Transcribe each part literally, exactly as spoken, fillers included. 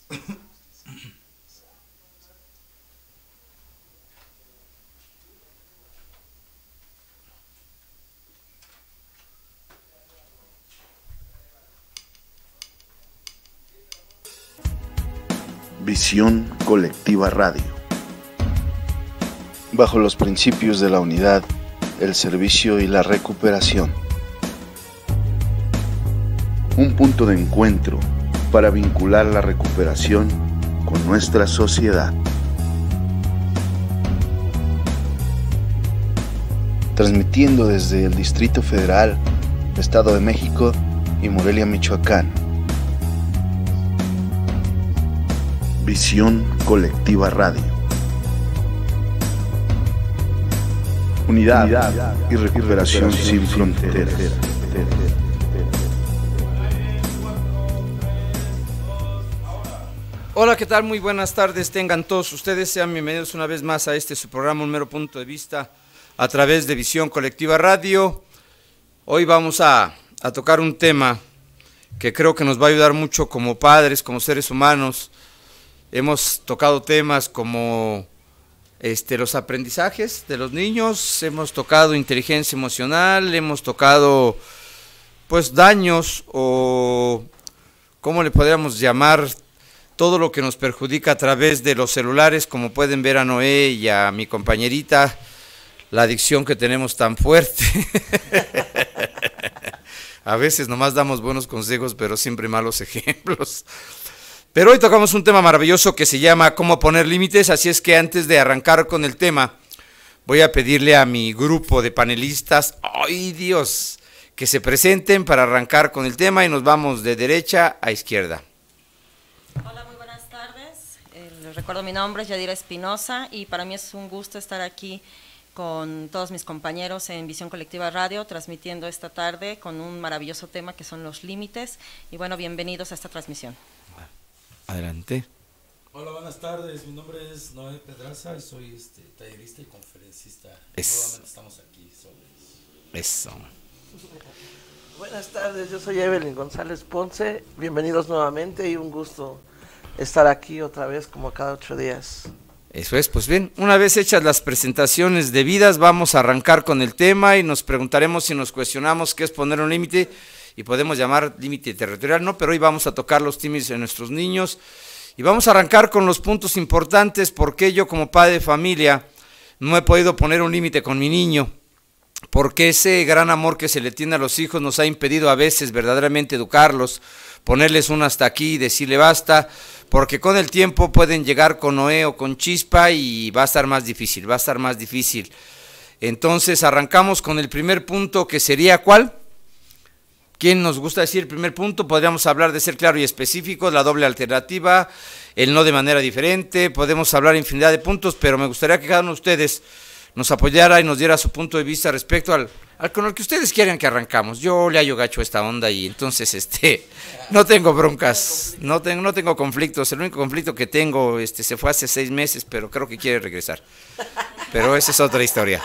Visión Colectiva Radio. Bajo los principios de la unidad, el servicio y la recuperación. Un punto de encuentro para vincular la recuperación con nuestra sociedad. Transmitiendo desde el Distrito Federal, Estado de México y Morelia, Michoacán. Visión Colectiva Radio. Unidad, Unidad y recuperación, y recuperación sin fronteras. fronteras. Hola, ¿qué tal? Muy buenas tardes, tengan todos ustedes, sean bienvenidos una vez más a este su programa, Un Mero Punto de Vista, a través de Visión Colectiva Radio. Hoy vamos a, a tocar un tema que creo que nos va a ayudar mucho como padres, como seres humanos. Hemos tocado temas como este, los aprendizajes de los niños, hemos tocado inteligencia emocional, hemos tocado pues daños o ¿cómo le podríamos llamar? Todo lo que nos perjudica a través de los celulares, como pueden ver a Noé y a mi compañerita, la adicción que tenemos tan fuerte. A veces nomás damos buenos consejos, pero siempre malos ejemplos. Pero hoy tocamos un tema maravilloso que se llama cómo poner límites, así es que antes de arrancar con el tema, voy a pedirle a mi grupo de panelistas, ¡ay Dios!, que se presenten para arrancar con el tema y nos vamos de derecha a izquierda. Hola, muy buenas tardes. Eh, les recuerdo, mi nombre es Yadira Espinosa y para mí es un gusto estar aquí con todos mis compañeros en Visión Colectiva Radio, transmitiendo esta tarde con un maravilloso tema que son los límites. Y bueno, bienvenidos a esta transmisión. Adelante. Hola, buenas tardes. Mi nombre es Noé Pedraza y soy este, tallerista y conferencista. Es... Nuevamente estamos aquí. Sobre... Eso. Buenas tardes, yo soy Evelyn González Ponce. Bienvenidos nuevamente y un gusto estar aquí otra vez como cada ocho días. Eso es, pues bien, una vez hechas las presentaciones debidas, vamos a arrancar con el tema y nos preguntaremos si nos cuestionamos qué es poner un límite. Y podemos llamar límite territorial, ¿no? Pero hoy vamos a tocar los límites de nuestros niños y vamos a arrancar con los puntos importantes. Porque yo como padre de familia no he podido poner un límite con mi niño, porque ese gran amor que se le tiene a los hijos nos ha impedido a veces verdaderamente educarlos, ponerles un hasta aquí y decirle basta, porque con el tiempo pueden llegar con Noé o con Chispa y va a estar más difícil, va a estar más difícil. Entonces arrancamos con el primer punto, que sería ¿cuál? ¿Quién nos gusta decir el primer punto? Podríamos hablar de ser claro y específico, la doble alternativa, el no de manera diferente, podemos hablar infinidad de puntos, pero me gustaría que cada uno de ustedes nos apoyara y nos diera su punto de vista respecto al, al con el que ustedes quieran que arrancamos. Yo le hallo gacho a esta onda y entonces este no tengo broncas, no tengo, no tengo conflictos, el único conflicto que tengo este se fue hace seis meses, pero creo que quiere regresar. Pero esa es otra historia.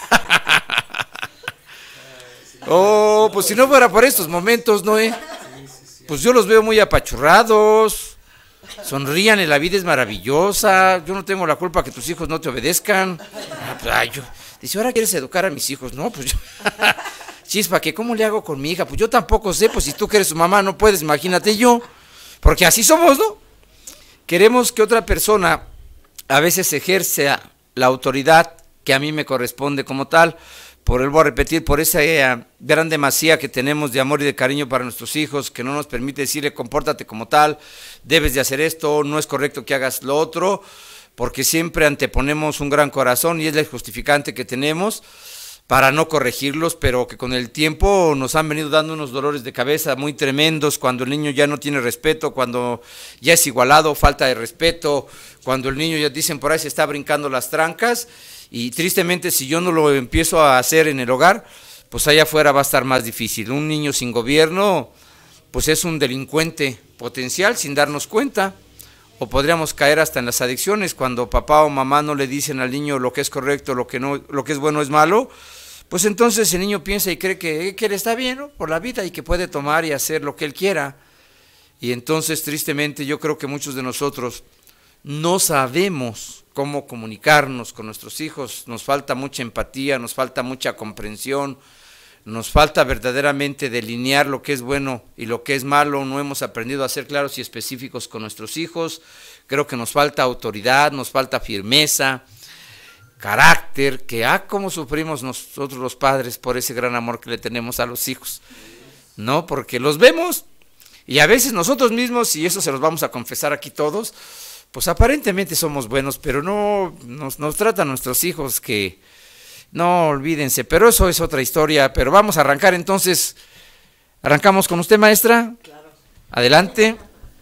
Oh, pues si no fuera por estos momentos, ¿no? Eh? Pues yo los veo muy apachurrados, sonrían y la vida es maravillosa, yo no tengo la culpa que tus hijos no te obedezcan. Ay, yo, dice, ¿ahora quieres educar a mis hijos? No, pues yo, Chispa, ¿qué cómo le hago con mi hija? Pues yo tampoco sé, pues si tú que eres su mamá no puedes, imagínate yo, porque así somos, ¿no? Queremos que otra persona a veces ejerza la autoridad que a mí me corresponde como tal. Por él voy a repetir, por esa eh, gran demasía que tenemos de amor y de cariño para nuestros hijos, que no nos permite decirle, compórtate como tal, debes de hacer esto, no es correcto que hagas lo otro, porque siempre anteponemos un gran corazón y es el justificante que tenemos para no corregirlos, pero que con el tiempo nos han venido dando unos dolores de cabeza muy tremendos, cuando el niño ya no tiene respeto, cuando ya es igualado, falta de respeto, cuando el niño ya dicen por ahí se está brincando las trancas. Y tristemente si yo no lo empiezo a hacer en el hogar, pues allá afuera va a estar más difícil. Un niño sin gobierno, pues es un delincuente potencial sin darnos cuenta, o podríamos caer hasta en las adicciones, cuando papá o mamá no le dicen al niño lo que es correcto, lo que no, lo que es bueno es malo, pues entonces el niño piensa y cree que, que él está bien, ¿no?, por la vida y que puede tomar y hacer lo que él quiera. Y entonces, tristemente, yo creo que muchos de nosotros no sabemos cómo comunicarnos con nuestros hijos, nos falta mucha empatía, nos falta mucha comprensión, nos falta verdaderamente delinear lo que es bueno y lo que es malo, no hemos aprendido a ser claros y específicos con nuestros hijos, creo que nos falta autoridad, nos falta firmeza, carácter, que ah, cómo sufrimos nosotros los padres por ese gran amor que le tenemos a los hijos, ¿no? Porque los vemos y a veces nosotros mismos, y eso se los vamos a confesar aquí todos, pues aparentemente somos buenos, pero no nos, nos tratan nuestros hijos que, no olvídense, pero eso es otra historia, pero vamos a arrancar entonces, arrancamos con usted, maestra, Claro. Adelante.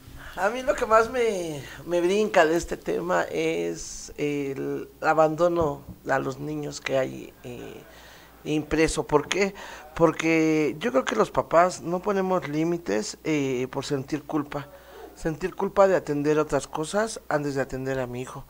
A mí lo que más me, me brinca de este tema es el abandono a los niños que hay eh, impreso. ¿Por qué? Porque yo creo que los papás no ponemos límites eh, por sentir culpa. Sentir culpa de atender otras cosas antes de atender a mi hijo.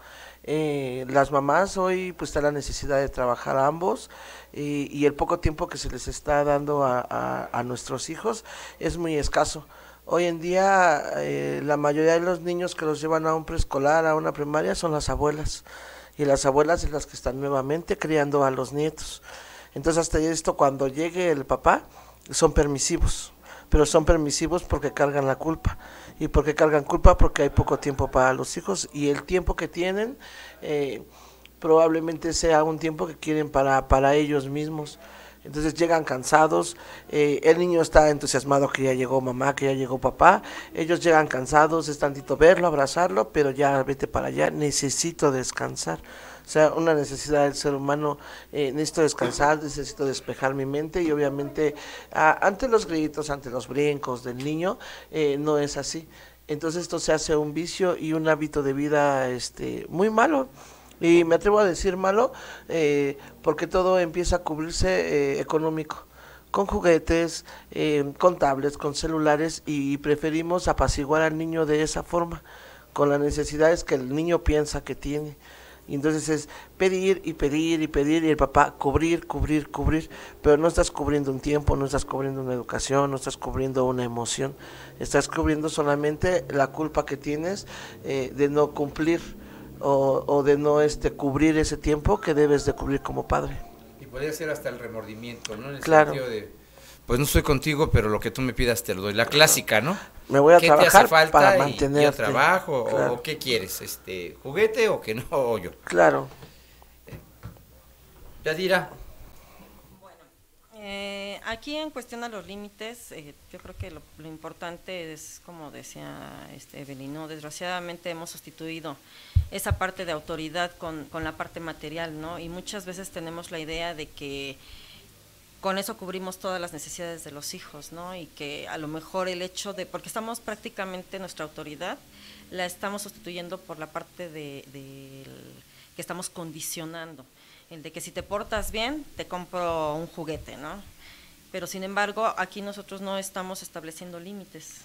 Eh, las mamás hoy pues está la necesidad de trabajar a ambos eh, y el poco tiempo que se les está dando a, a, a nuestros hijos es muy escaso. Hoy en día eh, la mayoría de los niños que los llevan a un preescolar, a una primaria, son las abuelas. Y las abuelas son las que están nuevamente criando a los nietos. Entonces hasta esto, cuando llegue el papá, son permisivos. Pero son permisivos porque cargan la culpa. ¿Y por qué cargan culpa? Porque hay poco tiempo para los hijos. Y el tiempo que tienen eh, probablemente sea un tiempo que quieren para, para ellos mismos. Entonces llegan cansados, eh, el niño está entusiasmado que ya llegó mamá, que ya llegó papá, ellos llegan cansados, es tantito verlo, abrazarlo, pero ya vete para allá, necesito descansar. O sea, una necesidad del ser humano, eh, necesito descansar, necesito despejar mi mente y obviamente ah, ante los gritos, ante los brincos del niño, eh, no es así. Entonces esto se hace un vicio y un hábito de vida este, muy malo. Y me atrevo a decir malo eh, porque todo empieza a cubrirse eh, económico, con juguetes, eh, con tablets, con celulares y preferimos apaciguar al niño de esa forma, con las necesidades que el niño piensa que tiene. Y entonces es pedir y pedir y pedir y el papá cubrir, cubrir, cubrir, pero no estás cubriendo un tiempo, no estás cubriendo una educación, no estás cubriendo una emoción, estás cubriendo solamente la culpa que tienes eh, de no cumplir. O, o de no este cubrir ese tiempo que debes de cubrir como padre. Y podría ser hasta el remordimiento, ¿no? En el claro. sentido de, pues no estoy contigo, pero lo que tú me pidas te lo doy. La clásica, ¿no? Me voy a ¿Qué trabajar te hace falta para y, mantenerte. y yo trabajo? Claro. ¿O qué quieres? este ¿Juguete o que no? O yo. Claro. Yadira. Eh, aquí en cuestión a los límites, eh, yo creo que lo, lo importante es, como decía este Evelyn, ¿no? Desgraciadamente hemos sustituido esa parte de autoridad con, con la parte material, ¿no? Y muchas veces tenemos la idea de que con eso cubrimos todas las necesidades de los hijos, ¿no? Y que a lo mejor el hecho de, porque estamos prácticamente nuestra autoridad, la estamos sustituyendo por la parte de, de el, que estamos condicionando. El de que si te portas bien, te compro un juguete, ¿no? Pero sin embargo, aquí nosotros no estamos estableciendo límites.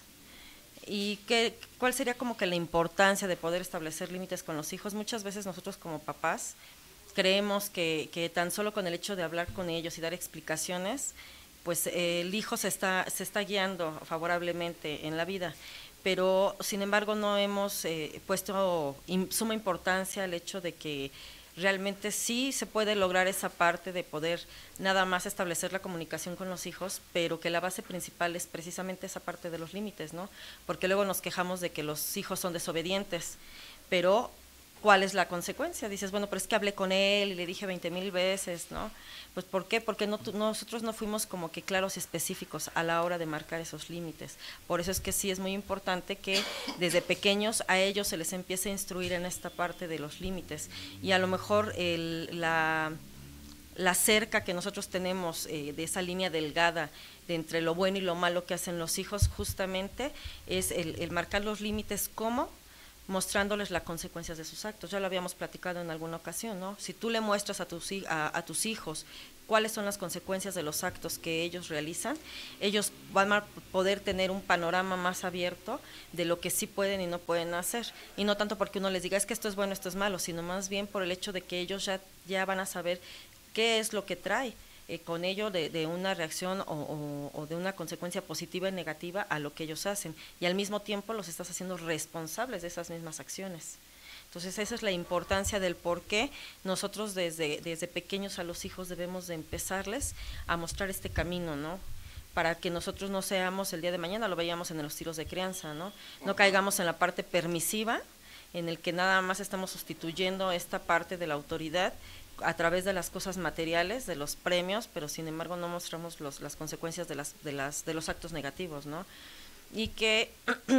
¿Y qué, cuál sería como que la importancia de poder establecer límites con los hijos? Muchas veces nosotros como papás creemos que, que tan solo con el hecho de hablar con ellos y dar explicaciones, pues eh, el hijo se está, se está guiando favorablemente en la vida. Pero sin embargo no hemos eh, puesto in, suma importancia al hecho de que realmente sí se puede lograr esa parte de poder nada más establecer la comunicación con los hijos, pero que la base principal es precisamente esa parte de los límites, ¿no? Porque luego nos quejamos de que los hijos son desobedientes, pero ¿cuál es la consecuencia? Dices, bueno, pero es que hablé con él y le dije veinte mil veces, ¿no? Pues ¿por qué? Porque no, nosotros no fuimos como que claros y específicos a la hora de marcar esos límites. Por eso es que sí es muy importante que desde pequeños a ellos se les empiece a instruir en esta parte de los límites. Y a lo mejor el, la, la cerca que nosotros tenemos eh, de esa línea delgada de entre lo bueno y lo malo que hacen los hijos, justamente es el, el marcar los límites como mostrándoles las consecuencias de sus actos. Ya lo habíamos platicado en alguna ocasión, ¿no? Si tú le muestras a tus, a, a tus hijos cuáles son las consecuencias de los actos que ellos realizan, ellos van a poder tener un panorama más abierto de lo que sí pueden y no pueden hacer. Y no tanto porque uno les diga, es que esto es bueno, esto es malo, sino más bien por el hecho de que ellos ya, ya van a saber qué es lo que trae eh, con ello de, de una reacción o, o, o de una consecuencia positiva y negativa a lo que ellos hacen, y al mismo tiempo los estás haciendo responsables de esas mismas acciones. Entonces esa es la importancia del por qué nosotros desde, desde pequeños a los hijos debemos de empezarles a mostrar este camino, ¿no? Para que nosotros no seamos el día de mañana, lo veíamos en los tiros de crianza, ¿no? No caigamos en la parte permisiva, en el que nada más estamos sustituyendo esta parte de la autoridad a través de las cosas materiales, de los premios, pero sin embargo no mostramos los, las consecuencias de, las, de, las, de los actos negativos, ¿no? Y que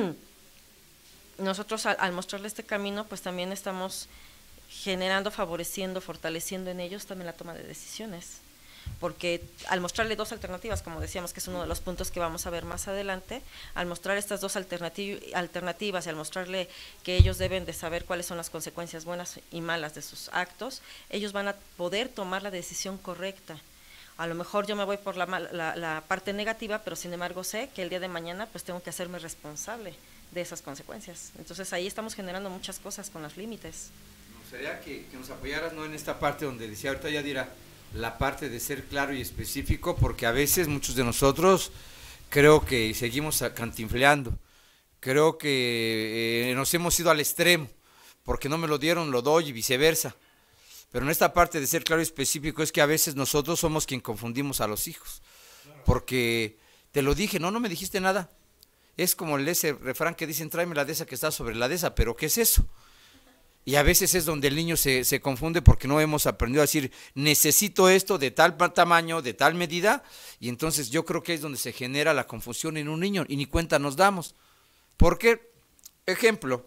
nosotros al, al mostrarle este camino, pues también estamos generando, favoreciendo, fortaleciendo en ellos también la toma de decisiones, porque al mostrarle dos alternativas, como decíamos que es uno de los puntos que vamos a ver más adelante, al mostrar estas dos alternativ- alternativas y al mostrarle que ellos deben de saber cuáles son las consecuencias buenas y malas de sus actos, ellos van a poder tomar la decisión correcta. A lo mejor yo me voy por la, la, la parte negativa, pero sin embargo sé que el día de mañana pues tengo que hacerme responsable de esas consecuencias. Entonces ahí estamos generando muchas cosas con los límites. Me gustaría que, que nos apoyaras, ¿no?, en esta parte donde decía ahorita Yadira, la parte de ser claro y específico, porque a veces muchos de nosotros creo que seguimos cantinfleando, creo que eh, nos hemos ido al extremo, porque no me lo dieron, lo doy y viceversa, pero en esta parte de ser claro y específico es que a veces nosotros somos quien confundimos a los hijos, porque te lo dije, no, no me dijiste nada, es como el ese refrán que dicen, tráeme la de esa que está sobre la de esa, pero ¿qué es eso? Y a veces es donde el niño se, se confunde porque no hemos aprendido a decir, necesito esto de tal tamaño, de tal medida, y entonces yo creo que es donde se genera la confusión en un niño, y ni cuenta nos damos. Porque, ejemplo,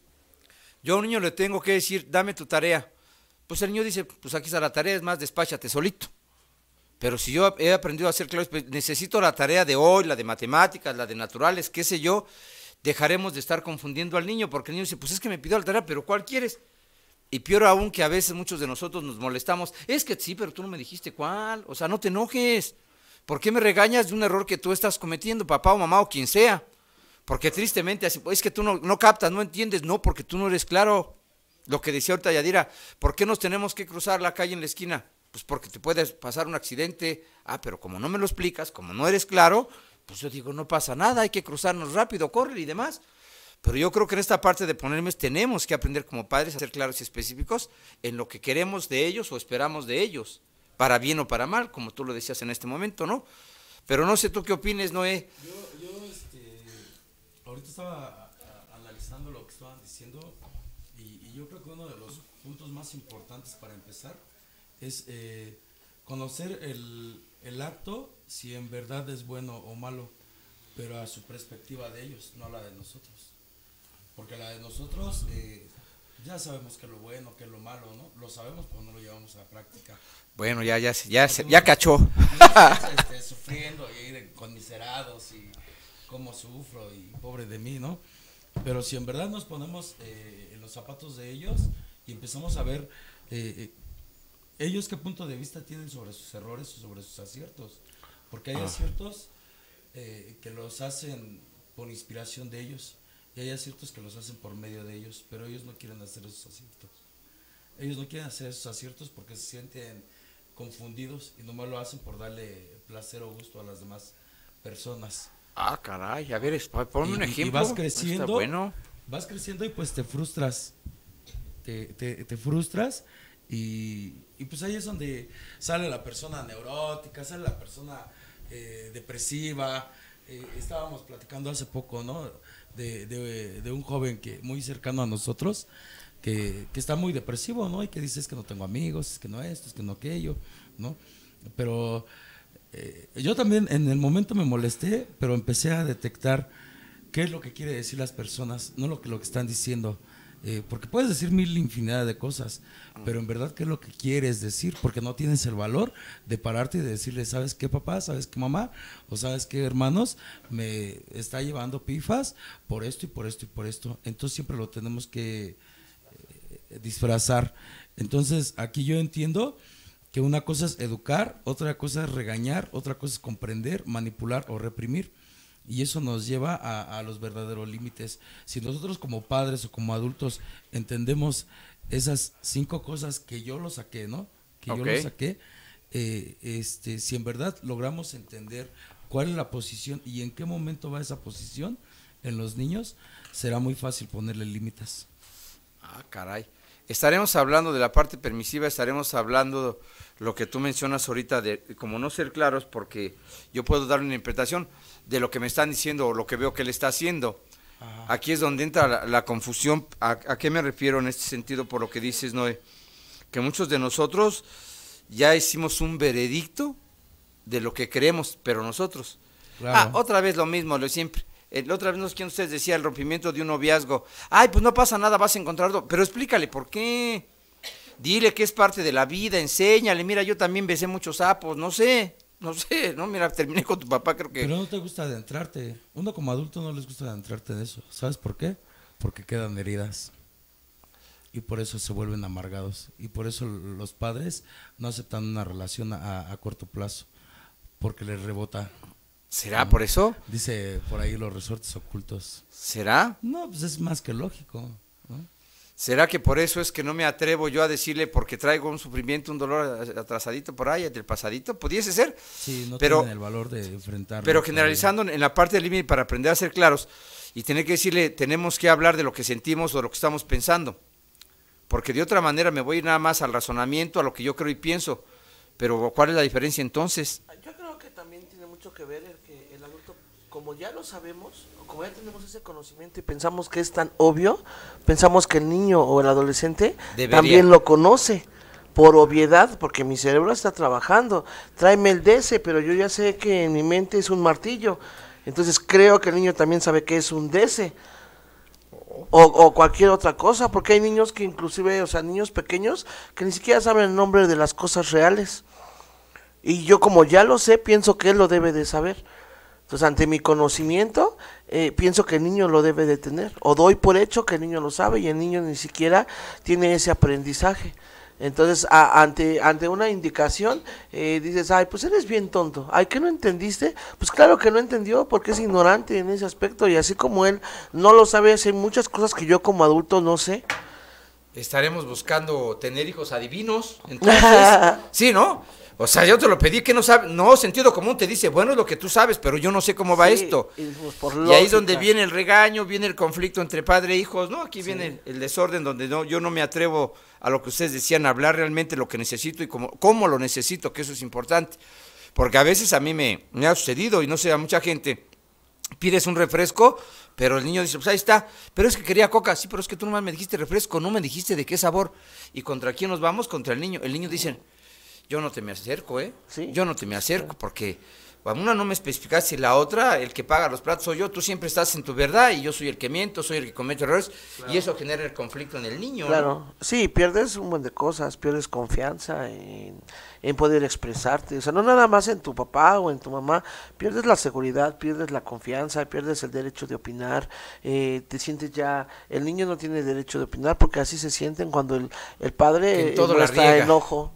yo a un niño le tengo que decir, dame tu tarea. Pues el niño dice, pues aquí está la tarea, es más, despáchate solito. Pero si yo he aprendido a hacer claro, necesito la tarea de hoy, la de matemáticas, la de naturales, qué sé yo, dejaremos de estar confundiendo al niño, porque el niño dice, pues es que me pidió la tarea, pero ¿cuál quieres? Y peor aún que a veces muchos de nosotros nos molestamos, es que sí, pero tú no me dijiste cuál, o sea, no te enojes, ¿por qué me regañas de un error que tú estás cometiendo, papá o mamá o quien sea? Porque tristemente, es que tú no, no captas, no entiendes, no, porque tú no eres claro. Lo que decía ahorita Yadira, ¿por qué nos tenemos que cruzar la calle en la esquina? Pues porque te puede pasar un accidente, ah, pero como no me lo explicas, como no eres claro, pues yo digo, no pasa nada, hay que cruzarnos rápido, corre y demás. Pero yo creo que en esta parte de ponerme tenemos que aprender como padres a ser claros y específicos en lo que queremos de ellos o esperamos de ellos, para bien o para mal, como tú lo decías en este momento, ¿no? Pero no sé tú qué opines, Noé. Yo, yo este, ahorita estaba a, a, analizando lo que estaban diciendo y, y yo creo que uno de los puntos más importantes para empezar es eh, conocer el, el acto, si en verdad es bueno o malo, pero a su perspectiva de ellos, no a la de nosotros. Porque la de nosotros, eh, ya sabemos que es lo bueno, que es lo malo, ¿no? Lo sabemos, pero no lo llevamos a la práctica. Bueno, ya, ya, ya, ya, ya cachó. Este, sufriendo y ahí conmiserados y cómo sufro y pobre de mí, ¿no? Pero si en verdad nos ponemos eh, en los zapatos de ellos y empezamos a ver eh, ellos qué punto de vista tienen sobre sus errores o sobre sus aciertos, porque hay aciertos eh, que los hacen por inspiración de ellos y hay aciertos que los hacen por medio de ellos, pero ellos no quieren hacer esos aciertos. Ellos no quieren hacer esos aciertos porque se sienten confundidos y nomás lo hacen por darle placer o gusto a las demás personas. Ah, caray, a ver, ponme un ejemplo. Y vas creciendo, Está bueno. vas creciendo y pues te frustras, te, te, te frustras y, y pues ahí es donde sale la persona neurótica, sale la persona eh, depresiva. Eh, estábamos platicando hace poco, ¿no? De, de, de un joven que muy cercano a nosotros, que, que está muy depresivo, ¿no? Y que dice, es que no tengo amigos, es que no esto, es que no aquello, ¿no? Pero eh, yo también en el momento me molesté, pero empecé a detectar qué es lo que quiere decir las personas, no lo que, lo que están diciendo. Eh, porque puedes decir mil infinidad de cosas, pero en verdad qué es lo que quieres decir, porque no tienes el valor de pararte y de decirle, ¿sabes qué, papá? ¿Sabes qué, mamá? O ¿sabes qué, hermanos? Me está llevando pifas por esto y por esto y por esto. Entonces siempre lo tenemos que eh, disfrazar. Entonces aquí yo entiendo que una cosa es educar, otra cosa es regañar, otra cosa es comprender, manipular o reprimir. Y eso nos lleva a, a los verdaderos límites. Si nosotros como padres o como adultos entendemos esas cinco cosas que yo lo saqué, ¿no? Que okay. yo lo saqué, eh, este, si en verdad logramos entender cuál es la posición y en qué momento va esa posición en los niños, será muy fácil ponerle límites. Ah, caray. Estaremos hablando de la parte permisiva, estaremos hablando lo que tú mencionas ahorita de como no ser claros, porque yo puedo dar una interpretación de lo que me están diciendo o lo que veo que él está haciendo. Ajá. Aquí es donde entra la, la confusión. ¿A, ¿A qué me refiero en este sentido por lo que dices, Noé? Que muchos de nosotros ya hicimos un veredicto de lo que creemos, pero nosotros. Claro. Ah, otra vez lo mismo, lo de siempre. El, otra vez, no sé quién ustedes decía, el rompimiento de un noviazgo. Ay, pues no pasa nada, vas a encontrarlo. Pero explícale por qué. Dile que es parte de la vida, enséñale. Mira, yo también besé muchos sapos, no sé, no sé, ¿no? Mira, terminé con tu papá, creo que... Pero no te gusta adentrarte. Uno como adulto no les gusta adentrarte en eso. ¿Sabes por qué? Porque quedan heridas. Y por eso se vuelven amargados. Y por eso los padres no aceptan una relación a, a corto plazo. Porque les rebota. ¿Será ¿no? por eso? Dice por ahí los resortes ocultos. ¿Será? No, pues es más que lógico, ¿no? ¿Será que por eso es que no me atrevo yo a decirle porque traigo un sufrimiento, un dolor atrasadito por ahí, del pasadito? ¿Pudiese ser? Sí, no pero, tienen el valor de enfrentarlo. Pero generalizando en la parte del límite para aprender a ser claros y tener que decirle, tenemos que hablar de lo que sentimos o de lo que estamos pensando. Porque de otra manera me voy a ir nada más al razonamiento, a lo que yo creo y pienso. Pero ¿cuál es la diferencia entonces? Yo creo que también tiene mucho que ver el que el adulto, como ya lo sabemos, como ya tenemos ese conocimiento y pensamos que es tan obvio, pensamos que el niño o el adolescente Debería. también lo conoce, por obviedad, porque mi cerebro está trabajando. Tráeme el D S, pero yo ya sé que en mi mente es un martillo. Entonces creo que el niño también sabe que es un D S. O, o cualquier otra cosa, porque hay niños que inclusive, o sea, niños pequeños que ni siquiera saben el nombre de las cosas reales. Y yo como ya lo sé, pienso que él lo debe de saber. Entonces, ante mi conocimiento, eh, pienso que el niño lo debe de tener. O doy por hecho que el niño lo sabe y el niño ni siquiera tiene ese aprendizaje. Entonces, a, ante ante una indicación, eh, dices, ay, pues eres bien tonto. Ay, ¿qué no entendiste? Pues claro que no entendió porque es ignorante en ese aspecto. Y así como él no lo sabe, hay muchas cosas que yo como adulto no sé. Estaremos buscando tener hijos adivinos, entonces, sí, ¿no? O sea, yo te lo pedí, que no sabes, no, sentido común te dice, bueno, es lo que tú sabes, pero yo no sé cómo va sí, esto. Y, pues, por y ahí es donde viene el regaño, viene el conflicto entre padre e hijos, ¿no? Aquí sí. viene el, el desorden donde no, yo no me atrevo a lo que ustedes decían, a hablar realmente lo que necesito y cómo, cómo lo necesito, que eso es importante. Porque a veces a mí me, me ha sucedido, y no sé, a mucha gente, pides un refresco, pero el niño dice, pues ahí está, pero es que quería coca, sí, pero es que tú nomás me dijiste refresco, no me dijiste de qué sabor. ¿Y contra quién nos vamos? Contra el niño. El niño dice, yo no te me acerco, ¿eh? ¿Sí? Yo no te me acerco, porque una no me especificaste, la otra, el que paga los platos soy yo, tú siempre estás en tu verdad y yo soy el que miento, soy el que comete errores, claro. Y eso genera el conflicto en el niño. Claro, ¿no? Sí, pierdes un buen de cosas, pierdes confianza en, en poder expresarte, o sea, no nada más en tu papá o en tu mamá, pierdes la seguridad, pierdes la confianza, pierdes el derecho de opinar, eh, te sientes ya, el niño no tiene derecho de opinar porque así se sienten cuando el, el padre muestra enojo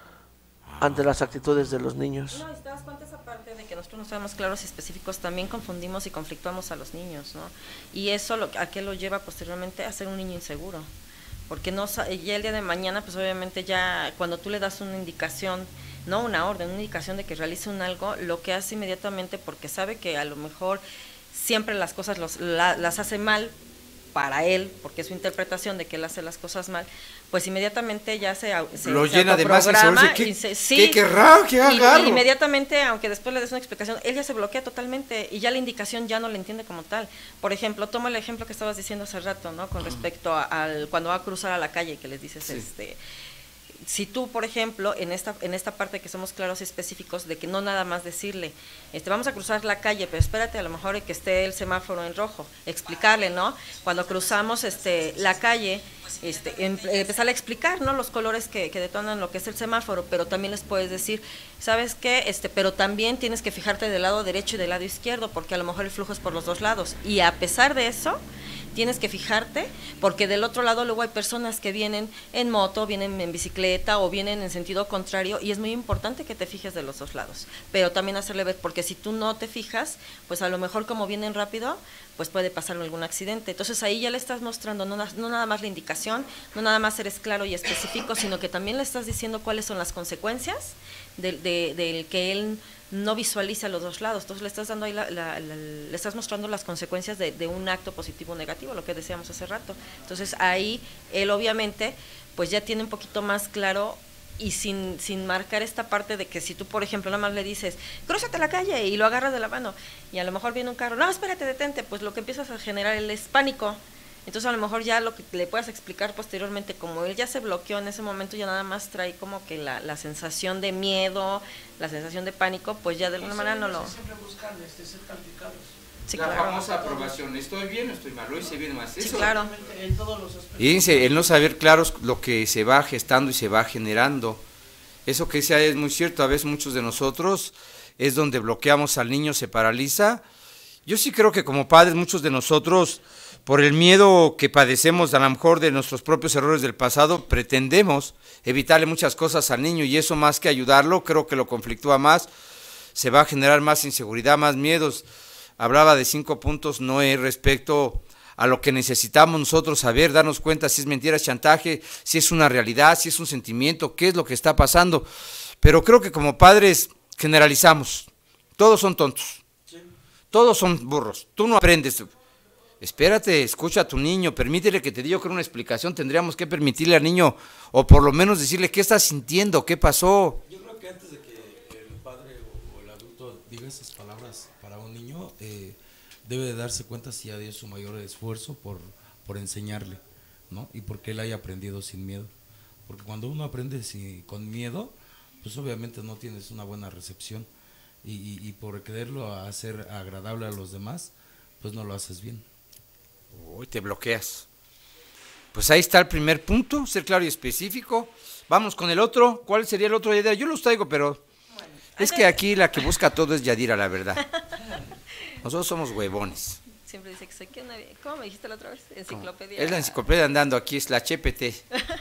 ante las actitudes de los niños. No, y te das cuenta esa parte de que nosotros no seamos claros y específicos, también confundimos y conflictuamos a los niños, ¿no? Y eso lo, a qué lo lleva posteriormente a ser un niño inseguro, porque no ya el día de mañana, pues obviamente ya cuando tú le das una indicación, no una orden, una indicación de que realice un algo, lo que hace inmediatamente, porque sabe que a lo mejor siempre las cosas los, la, las hace mal para él, porque es su interpretación de que él hace las cosas mal, pues inmediatamente ya se, se lo se llena de más programa ¿Qué, y se, sí, ¿qué querrá? ¿Qué agarro? Y, y inmediatamente, aunque después le des una explicación, él ya se bloquea totalmente y ya la indicación ya no la entiende como tal. Por ejemplo, toma el ejemplo que estabas diciendo hace rato, ¿no? Con respecto a, al cuando va a cruzar a la calle, que les dices, sí. este si tú, por ejemplo, en esta en esta parte que somos claros y específicos de que no nada más decirle, este vamos a cruzar la calle, pero espérate, a lo mejor que esté el semáforo en rojo, explicarle, ¿no? Cuando cruzamos este la calle, este em, empezar a explicar, ¿no? Los colores que, que detonan lo que es el semáforo, pero también les puedes decir, ¿sabes qué? Este, pero también tienes que fijarte del lado derecho y del lado izquierdo, porque a lo mejor el flujo es por los dos lados, y a pesar de eso, tienes que fijarte, porque del otro lado luego hay personas que vienen en moto, vienen en bicicleta o vienen en sentido contrario, y es muy importante que te fijes de los dos lados, pero también hacerle ver, porque si tú no te fijas, pues a lo mejor como vienen rápido, pues puede pasar algún accidente. Entonces ahí ya le estás mostrando no, no nada más la indicación, no nada más eres claro y específico, sino que también le estás diciendo cuáles son las consecuencias del de, de que él no visualiza los dos lados. Entonces le estás dando ahí la, la, la, le estás mostrando las consecuencias de, de un acto positivo o negativo, lo que decíamos hace rato. Entonces ahí él obviamente pues ya tiene un poquito más claro, y sin, sin marcar esta parte de que si tú, por ejemplo, nada más le dices, crúzate la calle, y lo agarras de la mano, y a lo mejor viene un carro, no, espérate, detente, pues lo que empiezas a generar él es pánico. Entonces a lo mejor ya lo que le puedas explicar posteriormente, como él ya se bloqueó en ese momento, ya nada más trae como que la, la sensación de miedo, la sensación de pánico, pues ya de alguna manera no lo... Siempre buscan este, ser calificados. Sí, la claro. famosa aprobación, estoy bien o estoy mal, lo hice bien más. Sí, Eso, claro. En todos los aspectos. Fíjense, el no saber claros lo que se va gestando y se va generando. Eso que dice es muy cierto, a veces muchos de nosotros es donde bloqueamos al niño, se paraliza. Yo sí creo que como padres, muchos de nosotros, por el miedo que padecemos a lo mejor de nuestros propios errores del pasado, pretendemos evitarle muchas cosas al niño, y eso más que ayudarlo, creo que lo conflictúa más, se va a generar más inseguridad, más miedos. Hablaba de cinco puntos, Noé, respecto a lo que necesitamos nosotros saber, darnos cuenta si es mentira, es chantaje, si es una realidad, si es un sentimiento, qué es lo que está pasando. Pero creo que como padres generalizamos, todos son tontos, sí. Todos son burros, tú no aprendes. Espérate, escucha a tu niño, permítele que te diga una explicación, tendríamos que permitirle al niño, o por lo menos decirle qué estás sintiendo, qué pasó. Yo creo que antes de que el padre o, o el adulto diga esas palabras para un niño, eh, debe de darse cuenta si ha dio su mayor esfuerzo por, por enseñarle, ¿no? Y porque él haya aprendido sin miedo. Porque cuando uno aprende si, con miedo, pues obviamente no tienes una buena recepción. Y, y, y por quererlo hacer agradable a los demás, pues no lo haces bien. Uy, te bloqueas. Pues ahí está el primer punto, ser claro y específico. Vamos con el otro. ¿Cuál sería el otro idea? Yo los traigo, pero bueno, es que aquí la que busca todo es Yadira, la verdad. Nosotros somos huevones. Siempre dice que soy, ¿qué, ¿cómo me dijiste la otra vez? Enciclopedia. Es la enciclopedia andando aquí, es la H P T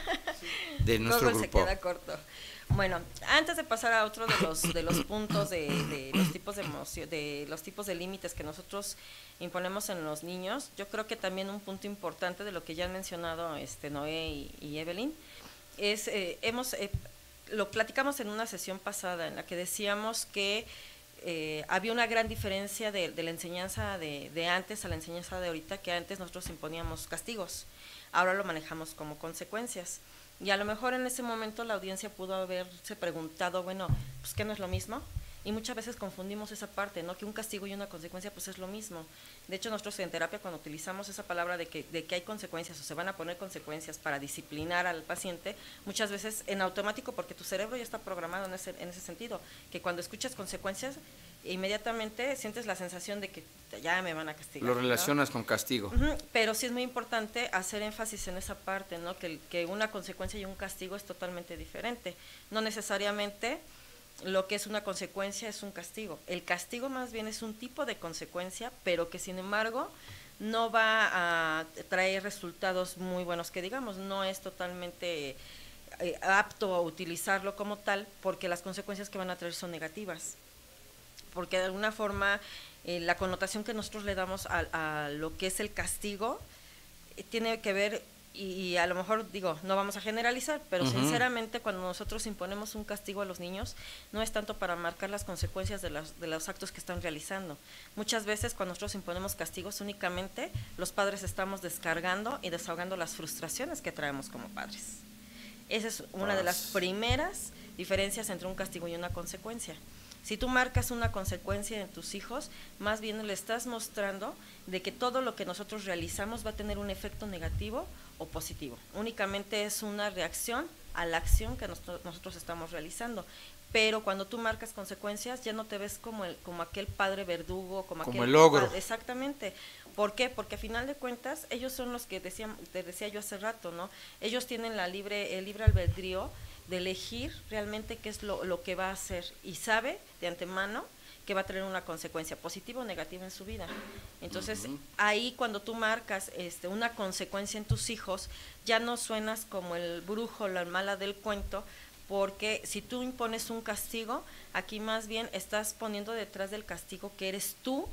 de nuestro Todo grupo. Se queda corto. Bueno, antes de pasar a otro de los de los puntos de, de los tipos de emoción, de los tipos de límites que nosotros imponemos en los niños, yo creo que también un punto importante de lo que ya han mencionado este Noé y, y Evelyn es eh, hemos eh, lo platicamos en una sesión pasada en la que decíamos que Eh, había una gran diferencia de, de la enseñanza de, de antes a la enseñanza de ahorita, que antes nosotros imponíamos castigos, ahora lo manejamos como consecuencias, y a lo mejor en ese momento la audiencia pudo haberse preguntado, bueno, pues ¿qué no es lo mismo? Y muchas veces confundimos esa parte, ¿no? Que un castigo y una consecuencia pues es lo mismo. De hecho, nosotros en terapia cuando utilizamos esa palabra de que, de que hay consecuencias o se van a poner consecuencias para disciplinar al paciente, muchas veces en automático, porque tu cerebro ya está programado en ese, en ese sentido, que cuando escuchas consecuencias, inmediatamente sientes la sensación de que ya me van a castigar. Lo relacionas, ¿no?, con castigo. Uh-huh, pero sí es muy importante hacer énfasis en esa parte, ¿no? Que, que una consecuencia y un castigo es totalmente diferente. No necesariamente lo que es una consecuencia es un castigo. El castigo más bien es un tipo de consecuencia, pero que sin embargo no va a traer resultados muy buenos, que digamos, no es totalmente eh, apto a utilizarlo como tal, porque las consecuencias que van a traer son negativas. Porque de alguna forma eh, la connotación que nosotros le damos a, a lo que es el castigo eh, tiene que ver, y, y a lo mejor digo, no vamos a generalizar, pero uh-huh. sinceramente cuando nosotros imponemos un castigo a los niños, no es tanto para marcar las consecuencias de los, de los actos que están realizando. Muchas veces cuando nosotros imponemos castigos únicamente, los padres estamos descargando y desahogando las frustraciones que traemos como padres. Esa es una de las primeras diferencias entre un castigo y una consecuencia. Si tú marcas una consecuencia en tus hijos, más bien le estás mostrando de que todo lo que nosotros realizamos va a tener un efecto negativo o positivo. Únicamente es una reacción a la acción que nosotros, nosotros estamos realizando. Pero cuando tú marcas consecuencias, ya no te ves como el, como aquel padre verdugo, como, como aquel el ogro. Padre, exactamente. ¿Por qué? Porque a final de cuentas, ellos son los que decían, te decía yo hace rato, ¿no? Ellos tienen la libre, el libre albedrío de elegir realmente qué es lo, lo que va a hacer, y sabe de antemano que va a tener una consecuencia positiva o negativa en su vida. Entonces, uh-huh. ahí cuando tú marcas este, una consecuencia en tus hijos, ya no suenas como el brujo, la mala del cuento, porque si tú impones un castigo, aquí más bien estás poniendo detrás del castigo que eres tú,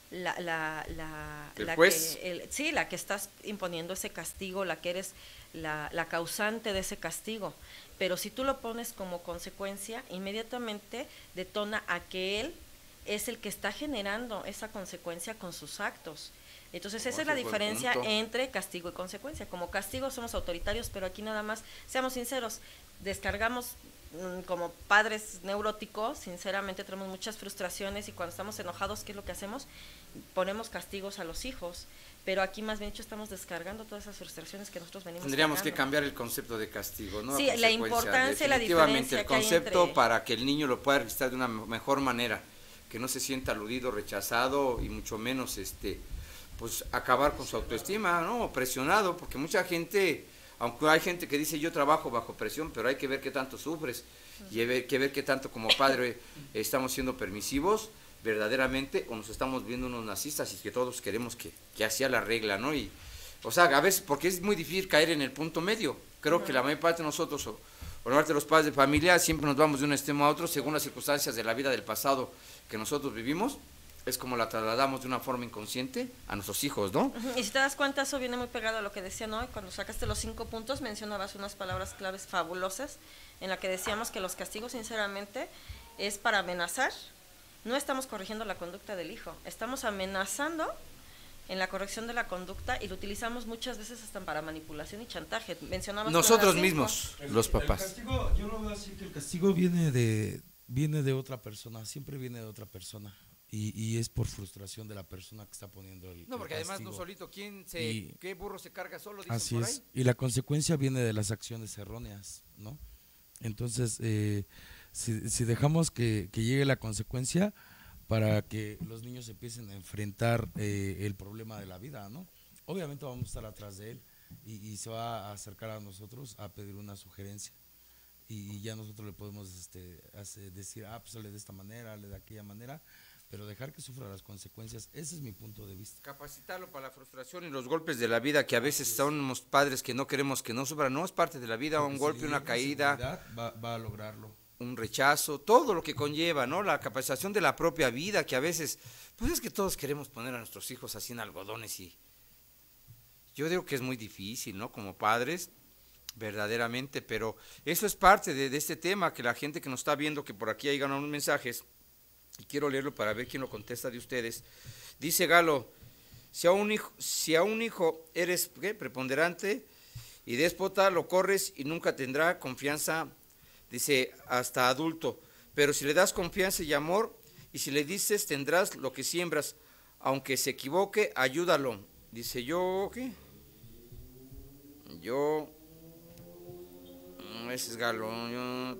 la, la, la, ¿El la juez? que, el, sí, la que estás imponiendo ese castigo, la que eres la, la causante de ese castigo. Pero si tú lo pones como consecuencia, inmediatamente detona a que él es el que está generando esa consecuencia con sus actos. Entonces, esa Oh, es la sí, buen diferencia punto. entre castigo y consecuencia. Como castigo somos autoritarios, pero aquí nada más, seamos sinceros, descargamos mmm, como padres neuróticos, sinceramente tenemos muchas frustraciones y cuando estamos enojados, ¿qué es lo que hacemos? Ponemos castigos a los hijos, pero aquí más bien dicho estamos descargando todas esas frustraciones que nosotros venimos Tendríamos cargando. que cambiar el concepto de castigo, ¿no? Sí, A la consecuencia. importancia y la Definitivamente, diferencia el que hay concepto entre- para que el niño lo pueda registrar de una mejor manera, que no se sienta aludido, rechazado y mucho menos este pues acabar con su autoestima, ¿no? Presionado, porque mucha gente, aunque hay gente que dice yo trabajo bajo presión, pero hay que ver qué tanto sufres y hay que ver qué tanto como padre estamos siendo permisivos verdaderamente o nos estamos viendo unos nazistas y que todos queremos que, que así sea la regla, ¿no? Y, o sea, a veces, porque es muy difícil caer en el punto medio. Creo uh-huh. que la mayor parte de nosotros, o, o la parte de los padres de familia, siempre nos vamos de un extremo a otro según las circunstancias de la vida del pasado que nosotros vivimos. Es como la trasladamos de una forma inconsciente a nuestros hijos, ¿no? Uh-huh. Y si te das cuenta, eso viene muy pegado a lo que decía, ¿no? Cuando sacaste los cinco puntos, mencionabas unas palabras claves fabulosas, en la que decíamos que los castigos, sinceramente, es para amenazar. No estamos corrigiendo la conducta del hijo, estamos amenazando en la corrección de la conducta y lo utilizamos muchas veces hasta para manipulación y chantaje. Mencionabas nosotros mismos, el, los papás. El castigo, yo lo veo así, que el castigo viene de, viene de otra persona, siempre viene de otra persona. Y, y es por frustración de la persona que está poniendo el No, porque el además no solito, ¿quién se, y, ¿qué burro se carga solo? Dicen así por es, ahí. y la consecuencia viene de las acciones erróneas, ¿no? Entonces, eh, si, si dejamos que, que llegue la consecuencia para que los niños empiecen a enfrentar eh, el problema de la vida, ¿no? Obviamente vamos a estar atrás de él y, y se va a acercar a nosotros a pedir una sugerencia. Y ya nosotros le podemos este, hacer, decir, ah, pues le de esta manera, le de aquella manera, pero dejar que sufra las consecuencias, ese es mi punto de vista. Capacitarlo para la frustración y los golpes de la vida, que a veces somos padres que no queremos que no sufra, no es parte de la vida, porque un golpe, si una caída, va, va a lograrlo. Un rechazo, todo lo que conlleva, ¿no? La capacitación de la propia vida, que a veces, pues es que todos queremos poner a nuestros hijos así en algodones y yo digo que es muy difícil, ¿no? Como padres, verdaderamente, pero eso es parte de, de este tema, que la gente que nos está viendo, que por aquí hay ganado unos mensajes, y quiero leerlo para ver quién lo contesta de ustedes. Dice Galo, si a un hijo, si a un hijo eres ¿qué? preponderante y déspota, lo corres y nunca tendrá confianza, dice, hasta adulto, pero si le das confianza y amor, y si le dices, tendrás lo que siembras, aunque se equivoque, ayúdalo. Dice, yo, ¿qué? Yo, ese es Galo, yo,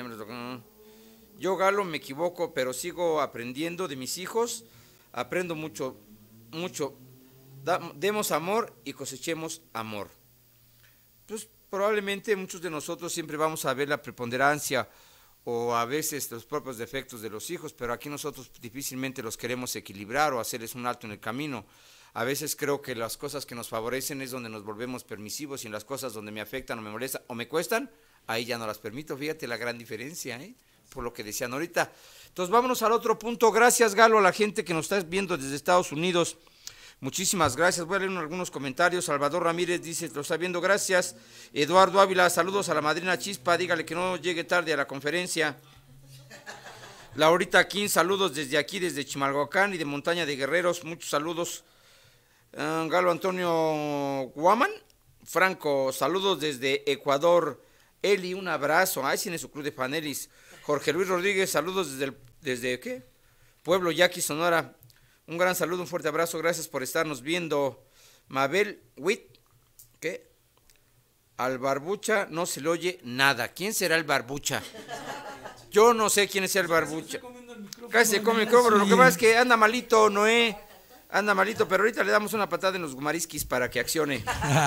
yo Galo me equivoco, pero sigo aprendiendo de mis hijos, aprendo mucho, mucho, da, demos amor y cosechemos amor. Pues probablemente muchos de nosotros siempre vamos a ver la preponderancia o a veces los propios defectos de los hijos, pero aquí nosotros difícilmente los queremos equilibrar o hacerles un alto en el camino. A veces creo que las cosas que nos favorecen es donde nos volvemos permisivos y en las cosas donde me afectan o me molestan o me cuestan, ahí ya no las permito. Fíjate la gran diferencia, ¿eh? Por lo que decían ahorita. Entonces vámonos al otro punto. Gracias, Galo, a la gente que nos está viendo desde Estados Unidos. Muchísimas gracias. Voy a leer algunos comentarios. Salvador Ramírez dice, lo está viendo, gracias. Eduardo Ávila, saludos a la madrina Chispa, dígale que no llegue tarde a la conferencia. Laurita King, saludos desde aquí, desde Chimalhuacán y de Montaña de Guerreros, muchos saludos. Uh, Galo Antonio Guaman, Franco, saludos desde Ecuador. Eli, un abrazo. Ahí tiene su club de panelis. Jorge Luis Rodríguez, saludos desde, el, desde ¿qué? Pueblo Yaqui, Sonora. Un gran saludo, un fuerte abrazo, gracias por estarnos viendo. Mabel Witt, ¿qué? Al Barbucha no se le oye nada. ¿Quién será el Barbucha? Yo no sé quién es el Barbucha. Casi se come el micrófono, lo que pasa es que anda malito, Noé. Anda malito, pero ahorita le damos una patada en los gumarisquis para que accione.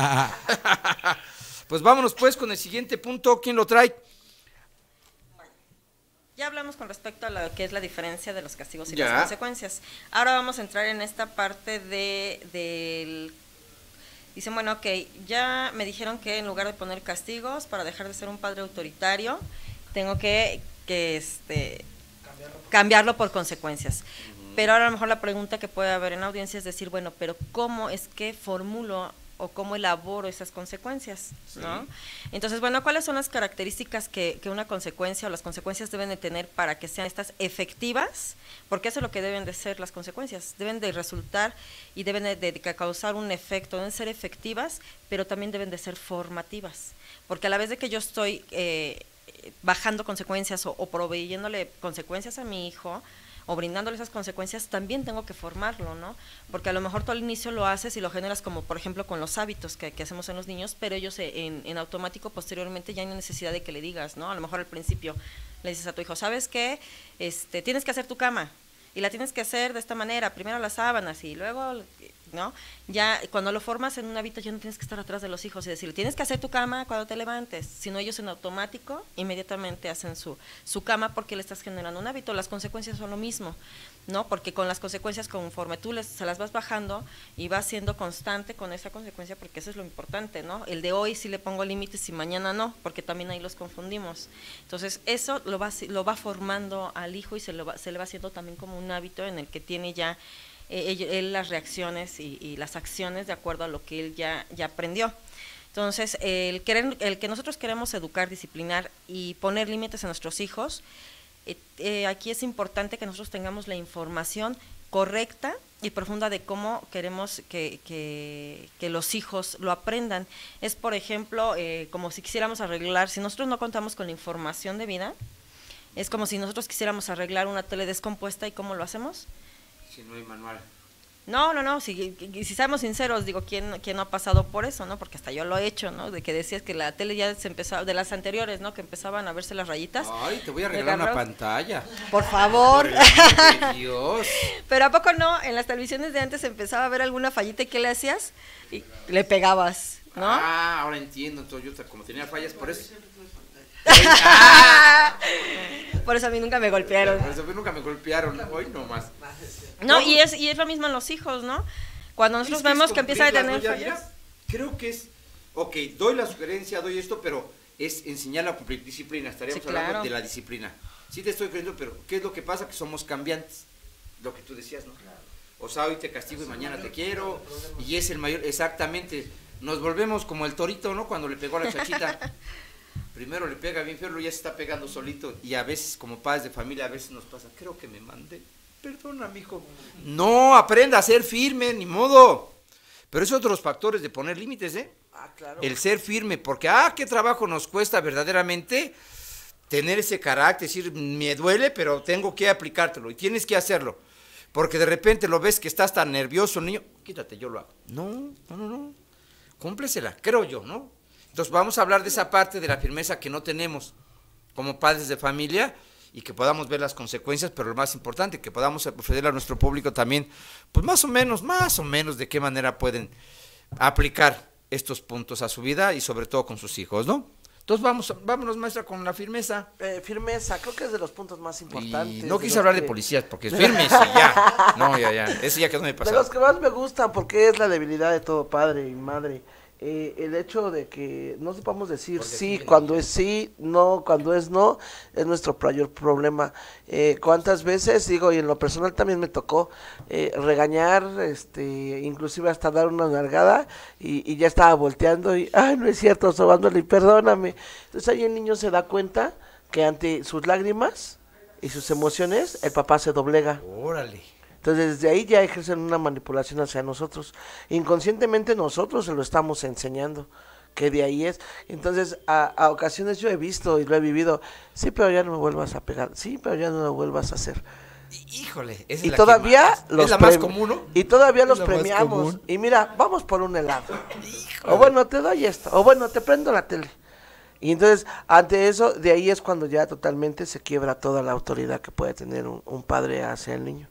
Pues vámonos pues con el siguiente punto. ¿Quién lo trae? Ya hablamos con respecto a lo que es la diferencia de los castigos y ya. las consecuencias. Ahora vamos a entrar en esta parte de del... Dicen, bueno, ok, ya me dijeron que en lugar de poner castigos, para dejar de ser un padre autoritario, tengo que, que este, cambiarlo. cambiarlo por consecuencias. Uh-huh. Pero ahora a lo mejor la pregunta que puede haber en la audiencia es decir, bueno, pero ¿cómo es que formulo o cómo elaboro esas consecuencias, ¿no? Sí. Entonces, bueno, ¿cuáles son las características que, que una consecuencia o las consecuencias deben de tener para que sean estas efectivas? Porque eso es lo que deben de ser las consecuencias, deben de resultar y deben de, de, de causar un efecto, deben ser efectivas, pero también deben de ser formativas, porque a la vez de que yo estoy eh, bajando consecuencias o, o proveyéndole consecuencias a mi hijo, o brindándole esas consecuencias, también tengo que formarlo, ¿no? Porque a lo mejor tú al inicio lo haces y lo generas como, por ejemplo, con los hábitos que, que hacemos en los niños, pero ellos en, en automático posteriormente ya no hay necesidad de que le digas, ¿no? A lo mejor al principio le dices a tu hijo, ¿sabes qué? Este, tienes que hacer tu cama y la tienes que hacer de esta manera, primero las sábanas y luego, ¿no? Ya cuando lo formas en un hábito ya no tienes que estar atrás de los hijos y decirle, tienes que hacer tu cama cuando te levantes, sino ellos en automático inmediatamente hacen su, su cama porque le estás generando un hábito. Las consecuencias son lo mismo, ¿no? Porque con las consecuencias, conforme tú les, se las vas bajando y vas siendo constante con esa consecuencia, porque eso es lo importante, ¿no? El de hoy sí le pongo límites y mañana no, porque también ahí los confundimos. Entonces eso lo va, lo va formando al hijo y se, lo va, se le va haciendo también como un hábito en el que tiene ya eh, él, él las reacciones y, y las acciones de acuerdo a lo que él ya, ya aprendió. Entonces, el, querer, el que nosotros queremos educar, disciplinar y poner límites a nuestros hijos, eh, eh, aquí es importante que nosotros tengamos la información correcta y profunda de cómo queremos que, que, que los hijos lo aprendan. Es, por ejemplo, eh, como si quisiéramos arreglar, si nosotros no contamos con la información debida, es como si nosotros quisiéramos arreglar una tele descompuesta. ¿Y cómo lo hacemos? Si no hay manual. No, no, no, si, si seamos sinceros, digo, ¿quién, ¿quién no ha pasado por eso, no? Porque hasta yo lo he hecho, ¿no? De que decías que la tele ya se empezaba, de las anteriores, ¿no? Que empezaban a verse las rayitas. Ay, te voy a regalar una pantalla. Por favor. Por el amor de Dios. Pero ¿a poco no? En las televisiones de antes empezaba a ver alguna fallita y ¿qué le hacías? Y le pegabas, ¿no? Ah, ahora entiendo, entonces yo como tenía fallas, por eso... Por eso a mí nunca me golpearon. Por eso a mí nunca me golpearon, hoy no más. No, y es, y es lo mismo en los hijos, ¿no? Cuando nosotros es que vemos que empieza a tener ¿no, fallas. Creo que es, ok, doy la sugerencia, doy esto, pero es enseñar a cumplir disciplina, estaríamos Sí, claro. hablando de la disciplina. Sí te estoy creyendo, pero ¿qué es lo que pasa? Que somos cambiantes, lo que tú decías, ¿no? O sea, hoy te castigo y mañana te quiero, y es el mayor, exactamente, nos volvemos como el torito, ¿no? Cuando le pegó a la chachita. Primero le pega bien feo, luego ya se está pegando solito, y a veces como padres de familia a veces nos pasa, creo que me mandé, perdona mijo, no, aprenda a ser firme, ni modo, pero es otro de los factores de poner límites, ¿eh? Ah, claro. El ser firme, porque ah, qué trabajo nos cuesta verdaderamente tener ese carácter, decir, me duele, pero tengo que aplicártelo, y tienes que hacerlo, porque de repente lo ves que estás tan nervioso, niño, quítate, yo lo hago, no, no, no, no, cúmplesela, creo yo, ¿no? Entonces vamos a hablar de esa parte de la firmeza que no tenemos como padres de familia y que podamos ver las consecuencias, pero lo más importante, que podamos ofrecer a nuestro público también, pues más o menos, más o menos de qué manera pueden aplicar estos puntos a su vida y sobre todo con sus hijos, ¿no? Entonces vamos, vámonos maestra con la firmeza. Eh, firmeza, creo que es de los puntos más importantes. Y no quise de hablar que... de policías porque es firmes y ya, no, ya, ya, ese ya quedó en el De pasado. los que más me gustan porque es la debilidad de todo padre y madre. Eh, el hecho de que no sepamos decir sí cuando es sí, no cuando es no, es nuestro mayor problema. Eh, ¿Cuántas veces, digo, y en lo personal también me tocó eh, regañar, este, inclusive hasta dar una nalgada y, y ya estaba volteando y, ay, no es cierto, sobándole y perdóname. Entonces ahí el niño se da cuenta que ante sus lágrimas y sus emociones, el papá se doblega. Órale. Entonces, desde ahí ya ejercen una manipulación hacia nosotros. Inconscientemente nosotros se lo estamos enseñando, que de ahí es. Entonces, a, a ocasiones yo he visto y lo he vivido, sí, pero ya no me vuelvas a pegar, sí, pero ya no lo vuelvas a hacer. Híjole, esa es Y la todavía que más, los es la más premi- común, ¿no? Y todavía Es los la más premiamos. común. Y mira, vamos por un helado. O bueno, te doy esto. O bueno, te prendo la tele. Y entonces, ante eso, de ahí es cuando ya totalmente se quiebra toda la autoridad que puede tener un, un padre hacia el niño.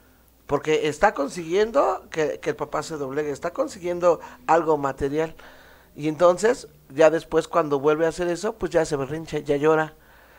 Porque está consiguiendo que, que el papá se doblegue, está consiguiendo algo material. Y entonces, ya después cuando vuelve a hacer eso, pues ya se berrincha, ya llora.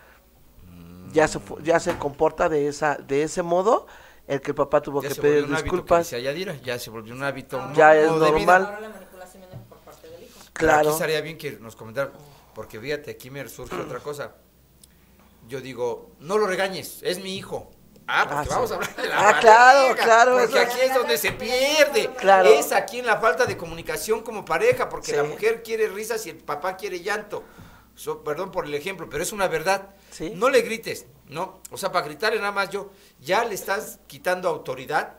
Mm. Ya se fu- ya se comporta de esa de ese modo, el que el papá tuvo Ya que se volvió pedir un hábito, disculpas. que decía Yadira, ya se volvió un hábito. Ya no- es no de vida. normal. Ahora la manipulación viene por parte del hijo. Pero Claro. aquí estaría bien que nos comentaran, porque fíjate, aquí me surge otra cosa. Yo digo, no lo regañes, es mi hijo. Ah, porque Ah, sí. vamos a hablar de la Ah, pareja, claro, claro, porque eso- aquí es donde se pierde. Claro. Es aquí en la falta de comunicación como pareja, porque Sí. la mujer quiere risas y el papá quiere llanto. So, perdón por el ejemplo, pero es una verdad. Sí. No le grites, no. O sea, para gritarle nada más yo, ya le estás quitando autoridad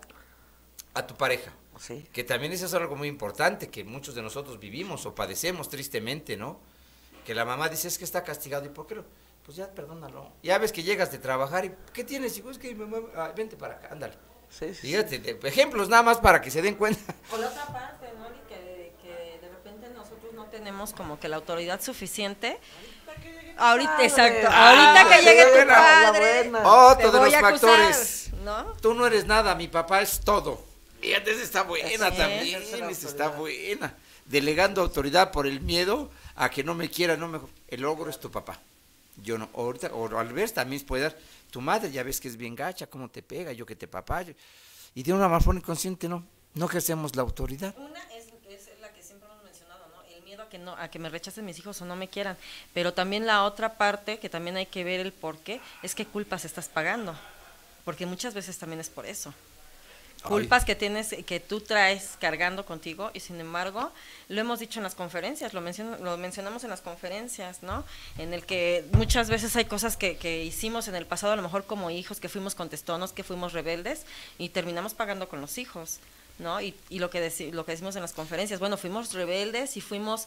a tu pareja. Sí. Que también eso es algo muy importante, que muchos de nosotros vivimos o padecemos tristemente, ¿no? Que la mamá dice, es que está castigado, ¿y por qué lo? Pues ya, perdónalo. Ya ves que llegas de trabajar y, ¿qué tienes, hijo? Es que mi mamá, ah, vente para acá, ándale. Sí, sí, Fíjate, de- ejemplos nada más para que se den cuenta. Por la otra parte, ¿no? Y que, que de repente nosotros no tenemos como que la autoridad suficiente. Ahorita, padre. exacto. Ah, Ahorita que llegue tu buena, padre, buena. Otro te de voy los a acusar, factores. ¿no? Tú no eres nada, mi papá es todo. Fíjate, esa está buena Así es. también, Esa es la esa está autoridad. buena. Delegando autoridad por el miedo a que no me quiera, no me... El logro es tu papá. Yo no, ahorita, o al ver también puede dar, tu madre ya ves que es bien gacha, cómo te pega, yo que te papayo. Y de una forma inconsciente no, no ejercemos la autoridad. Una es, es la que siempre hemos mencionado, ¿no? El miedo a que no, a que me rechacen mis hijos o no me quieran. Pero también la otra parte, que también hay que ver el por qué, es qué culpas estás pagando. Porque muchas veces también es por eso. Culpas que tienes, que tú traes cargando contigo, y sin embargo, lo hemos dicho en las conferencias, lo, mencion, lo mencionamos en las conferencias, ¿no? En el que muchas veces hay cosas que, que hicimos en el pasado, a lo mejor como hijos, que fuimos contestonos, que fuimos rebeldes, y terminamos pagando con los hijos, ¿no? Y, y lo que deci, lo que decimos en las conferencias, bueno, fuimos rebeldes y fuimos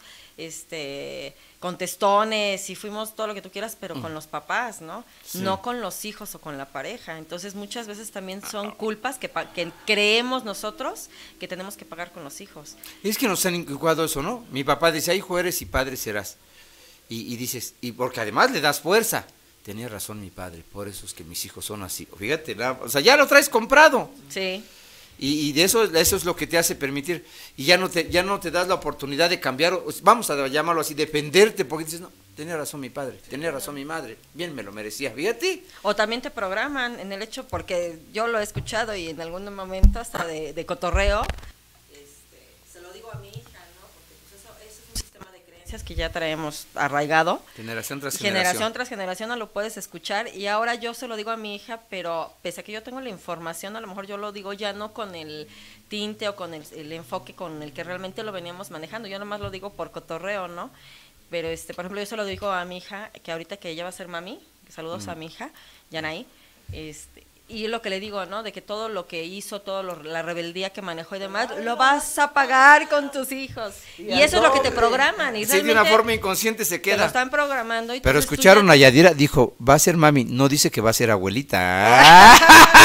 este contestones y fuimos todo lo que tú quieras, pero con los papás, ¿no? Sí. No con los hijos o con la pareja. Entonces, muchas veces también son culpas que, pa que creemos nosotros que tenemos que pagar con los hijos. Es que nos han inculcado eso, ¿no? Mi papá dice, hijo eres y padre serás. Y, y dices, y porque además le das fuerza. Tenía razón mi padre, por eso es que mis hijos son así. Fíjate, la, o sea, ya lo traes comprado. Sí. Y, y de eso, eso es lo que te hace permitir. Y ya no te, ya no te das la oportunidad de cambiar, vamos a llamarlo así, defenderte, porque dices, no, tenía razón mi padre, tenía razón mi madre, bien me lo merecía, fíjate. O también te programan en el hecho, porque yo lo he escuchado y en algún momento hasta de, de cotorreo, este, se lo digo a mi hija, ¿no? Porque pues eso, eso es un sistema de creencias que ya traemos arraigado. Generación tras Generación generación. tras generación no lo puedes escuchar, y ahora yo se lo digo a mi hija, pero pese a que yo tengo la información, a lo mejor yo lo digo ya no con el tinte o con el, el enfoque con el que realmente lo veníamos manejando, yo nomás lo digo por cotorreo, ¿no? Pero este, por ejemplo, yo se lo digo a mi hija, que ahorita que ella va a ser mami, saludos mm. a mi hija, Yanaí, este, y lo que le digo, ¿no? De que todo lo que hizo, toda la rebeldía que manejó y demás, lo vas a pagar con tus hijos. Y, y eso es lo que te programan. Y sí, de una forma inconsciente se queda. Te lo están programando. Y pero escucharon ya... a Yadira, dijo, va a ser mami, no dice que va a ser abuelita.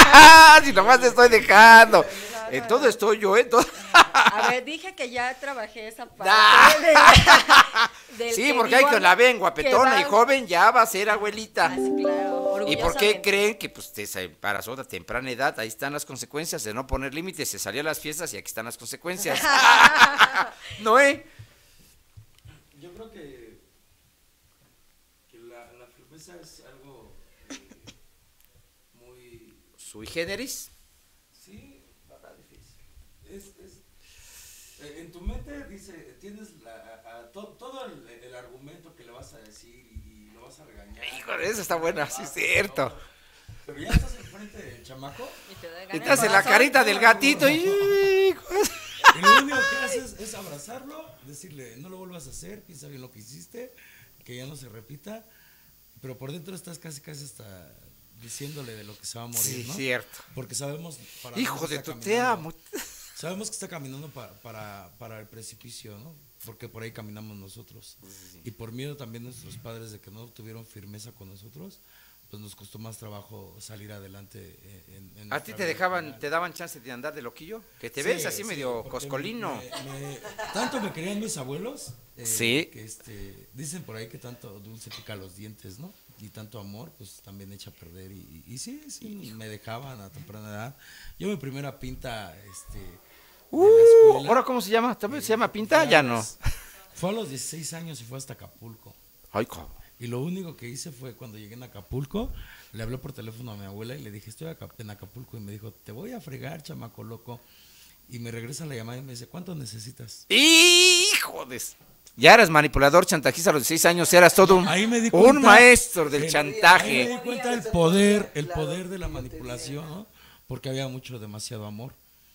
Si nomás te estoy dejando. En todo estoy yo, ¿eh? Todo... A ver, dije que ya trabajé esa parte. De, del sí, porque hay que la ven guapetona va... y joven, ya va a ser abuelita. Ah, sí, claro. ¿Y por qué creen que pues te embarazó a temprana edad? Ahí están las consecuencias de no poner límites. Se salió a las fiestas y aquí están las consecuencias. ¿No, eh? Yo creo que, que la, la firmeza es algo eh, muy... ¿Sui generis? Sí, para difícil. Es, es, eh, en tu mente dice, tienes la, a, a, to, todo el, el argumento que le vas a decir y, y lo vas a regañar. Híjole, eso está bueno, sí es cierto. Pero ya estás enfrente del chamaco y te, da y te hace la carita del gatito y... y lo único que haces es abrazarlo, decirle, no lo vuelvas a hacer, piensa bien lo que hiciste, que ya no se repita, pero por dentro estás casi casi hasta diciéndole de lo que se va a morir, sí, ¿no? cierto. Porque sabemos... Para hijo de tu te amo. Sabemos que está caminando para, para, para el precipicio, ¿no? Porque por ahí caminamos nosotros. Sí. Y por miedo también nuestros padres de que no tuvieron firmeza con nosotros, pues nos costó más trabajo salir adelante. En, en ¿A ti te dejaban, final. te daban chance de andar de loquillo? Que te sí, ves así sí, medio coscolino. Me, me, tanto me querían mis abuelos, eh, sí. que este, dicen por ahí que tanto dulce pica los dientes, ¿no? Y tanto amor, pues también echa a perder. Y, y, y sí, sí, me dejaban a temprana edad. Yo mi primera pinta, este... Uh, ¿ahora cómo se llama? ¿También eh, se llama pinta? Ya no. Fue a los dieciséis años y fue hasta Acapulco. Ay, cabrón. Y lo único que hice fue cuando llegué en Acapulco, le hablé por teléfono a mi abuela y le dije, estoy en Acapulco, y me dijo, te voy a fregar, chamaco loco. Y me regresa la llamada y me dice, ¿cuánto necesitas? ¡Hijo de...! Ya eras manipulador, chantajista a los dieciséis años, eras todo un, Ahí me di un cuenta maestro del el- chantaje. Ahí me di cuenta del poder, el poder de la manipulación, ¿no? Porque había mucho, demasiado amor.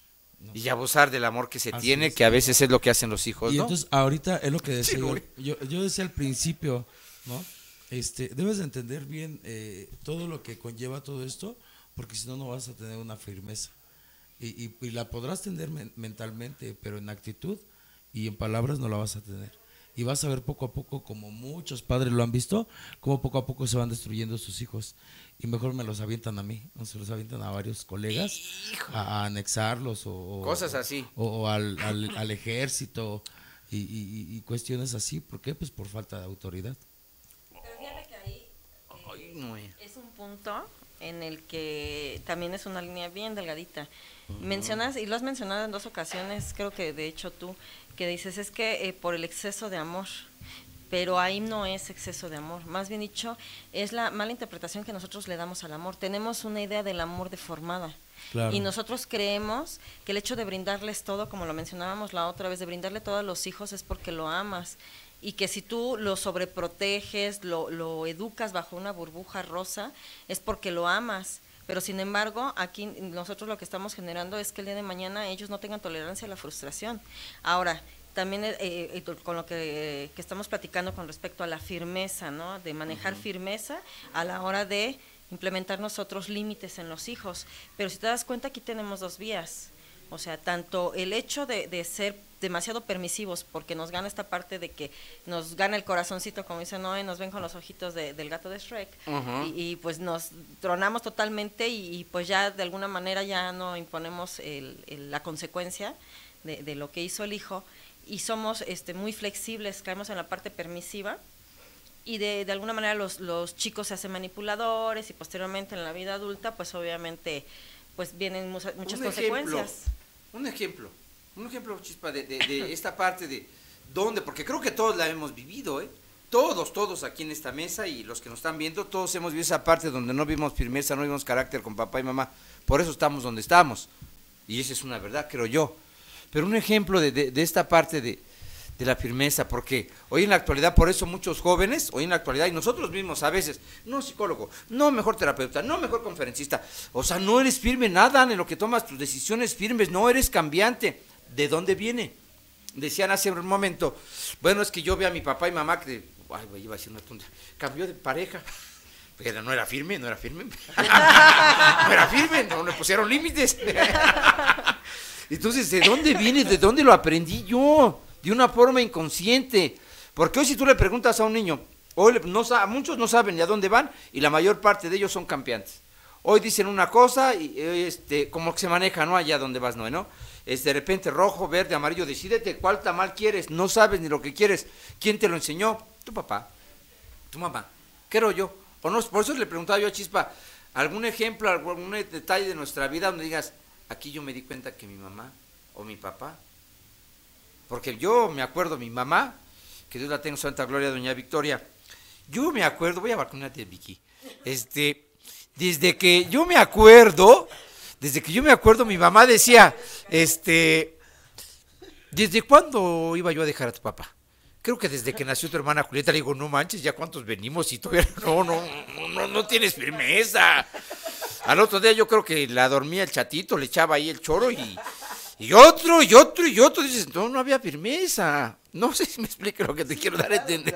Y abusar del amor que se Así tiene, es. que a veces es lo que hacen los hijos, Y ¿no? entonces ahorita es lo que decía Sí, yo, güey. yo, yo decía al principio, ¿no? Este, debes de entender bien eh, todo lo que conlleva todo esto, porque si no, no vas a tener una firmeza. Y, y, y la podrás tener men- mentalmente, pero en actitud y en palabras no la vas a tener. Y vas a ver poco a poco, como muchos padres lo han visto, cómo poco a poco se van destruyendo sus hijos. Y mejor me los avientan a mí, no se los avientan a varios colegas, a, a anexarlos o, o- Cosas así. o, o al, al, al ejército y, y- y cuestiones así. ¿Por qué? Pues por falta de autoridad. Pero fíjate que ahí Ay, no, eh. es un punto en el que también es una línea bien delgadita. Mencionas, y lo has mencionado en dos ocasiones, creo que de hecho tú, que dices, es que eh, por el exceso de amor, pero ahí no es exceso de amor, más bien dicho, es la mala interpretación que nosotros le damos al amor. Tenemos una idea del amor deformada. Claro. Y nosotros creemos que el hecho de brindarles todo, como lo mencionábamos la otra vez, de brindarle todo a los hijos es porque lo amas. Y que si tú lo sobreproteges, lo, lo educas bajo una burbuja rosa, es porque lo amas. Pero sin embargo, aquí nosotros lo que estamos generando es que el día de mañana ellos no tengan tolerancia a la frustración. Ahora, también eh, eh, con lo que, que estamos platicando con respecto a la firmeza, ¿no? De manejar firmeza a la hora de implementar nosotros límites en los hijos. Pero si te das cuenta, aquí tenemos dos vías. O sea, tanto el hecho de, de ser demasiado permisivos, porque nos gana esta parte de que nos gana el corazoncito, como dice Noé, nos ven con los ojitos de, del gato de Shrek, Ujú. y, y pues nos tronamos totalmente y, y pues ya de alguna manera ya no imponemos el, el, la consecuencia de, de lo que hizo el hijo, y somos este, muy flexibles, caemos en la parte permisiva, y de, de alguna manera los, los chicos se hacen manipuladores, y posteriormente en la vida adulta, pues obviamente pues vienen muchas, muchas Un consecuencias. ejemplo, un ejemplo, un ejemplo, Chispa, de, de, de esta parte de dónde, porque creo que todos la hemos vivido, ¿eh? Todos, todos aquí en esta mesa y los que nos están viendo, todos hemos vivido esa parte donde no vimos firmeza, no vimos carácter con papá y mamá. Por eso estamos donde estamos. Y esa es una verdad, creo yo. Pero un ejemplo de, de, de esta parte de, de la firmeza, porque hoy en la actualidad, por eso muchos jóvenes, hoy en la actualidad, y nosotros mismos a veces, no psicólogo, no mejor terapeuta, no mejor conferencista, o sea, no eres firme nada en lo que tomas tus decisiones firmes, no eres cambiante. ¿De dónde viene? Decían hace un momento, bueno, es que yo veo a mi papá y mamá que, ay, güey, iba a decir una tonta, cambió de pareja, pero no era firme, no era firme, no era firme, no le pusieron límites. Entonces, ¿de dónde viene? ¿De dónde lo aprendí yo? De una forma inconsciente. Porque hoy si tú le preguntas a un niño, hoy no, muchos no saben ni a dónde van y la mayor parte de ellos son campeantes. Hoy dicen una cosa y este, como que se maneja, ¿no? Allá donde vas, ¿no? ¿no? Es de repente rojo, verde, amarillo, decídete cuál tamal quieres, no sabes ni lo que quieres. ¿Quién te lo enseñó? Tu papá, tu mamá, creo yo. O no, por eso le preguntaba yo a Chispa, ¿algún ejemplo, algún detalle de nuestra vida donde digas, aquí yo me di cuenta que mi mamá o mi papá? Porque yo me acuerdo, mi mamá, que Dios la tenga en santa gloria, doña Victoria, yo me acuerdo, voy a vacunarte, Vicky, este, desde que yo me acuerdo, desde que yo me acuerdo, mi mamá decía, este, ¿desde cuándo iba yo a dejar a tu papá? Creo que desde que nació tu hermana Julieta. Le digo, no manches, ya cuántos venimos y todavía no, no, no, no tienes firmeza. Al otro día yo creo que la dormía el chatito, le echaba ahí el choro y, y otro, y otro, y otro. Dices, no, no había firmeza. No sé si me explique lo que te quiero dar a entender.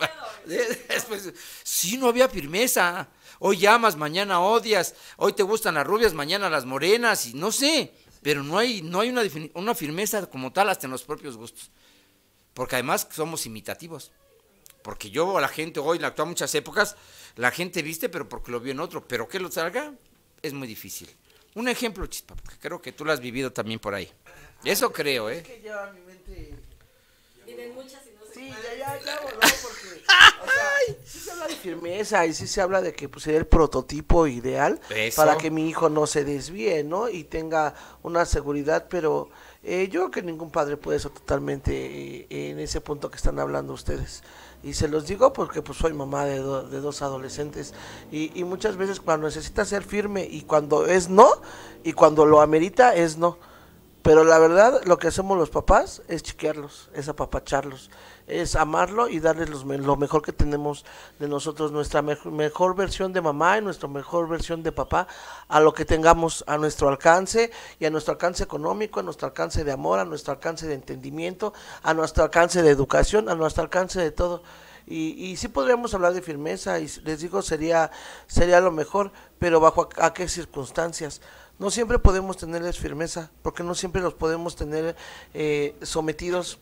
Después, sí, no había firmeza. Hoy amas, mañana odias. Hoy te gustan las rubias, mañana las morenas, y no sé. Pero no hay, no hay una, una firmeza como tal hasta en los propios gustos. Porque además somos imitativos. Porque yo, la gente hoy, en actual muchas épocas, la gente viste, pero porque lo vio en otro. Pero que lo salga, es muy difícil. Un ejemplo, Chispa, porque creo que tú lo has vivido también por ahí. Eso creo, ¿eh? Es que lleva mi mente. Tienen muchas y no sé. Sí, ya, ya, ya voló porque, o sea, sí se habla de firmeza y sí se habla de que pues sería el prototipo ideal Eso. para que mi hijo no se desvíe, ¿no? Y tenga una seguridad, pero eh, yo creo que ningún padre puede ser totalmente eh, en ese punto que están hablando ustedes. Y se los digo porque pues soy mamá de, do, de dos adolescentes y, y muchas veces cuando necesita ser firme y cuando es no y cuando lo amerita es no. Pero la verdad, lo que hacemos los papás es chiquearlos, es apapacharlos, es amarlo y darles los, lo mejor que tenemos de nosotros, nuestra mejor, mejor versión de mamá y nuestra mejor versión de papá, a lo que tengamos a nuestro alcance, y a nuestro alcance económico, a nuestro alcance de amor, a nuestro alcance de entendimiento, a nuestro alcance de educación, a nuestro alcance de todo. Y, y sí podríamos hablar de firmeza, y les digo, sería, sería lo mejor, pero bajo a, a qué circunstancias. No siempre podemos tenerles firmeza, porque no siempre los podemos tener eh, sometidos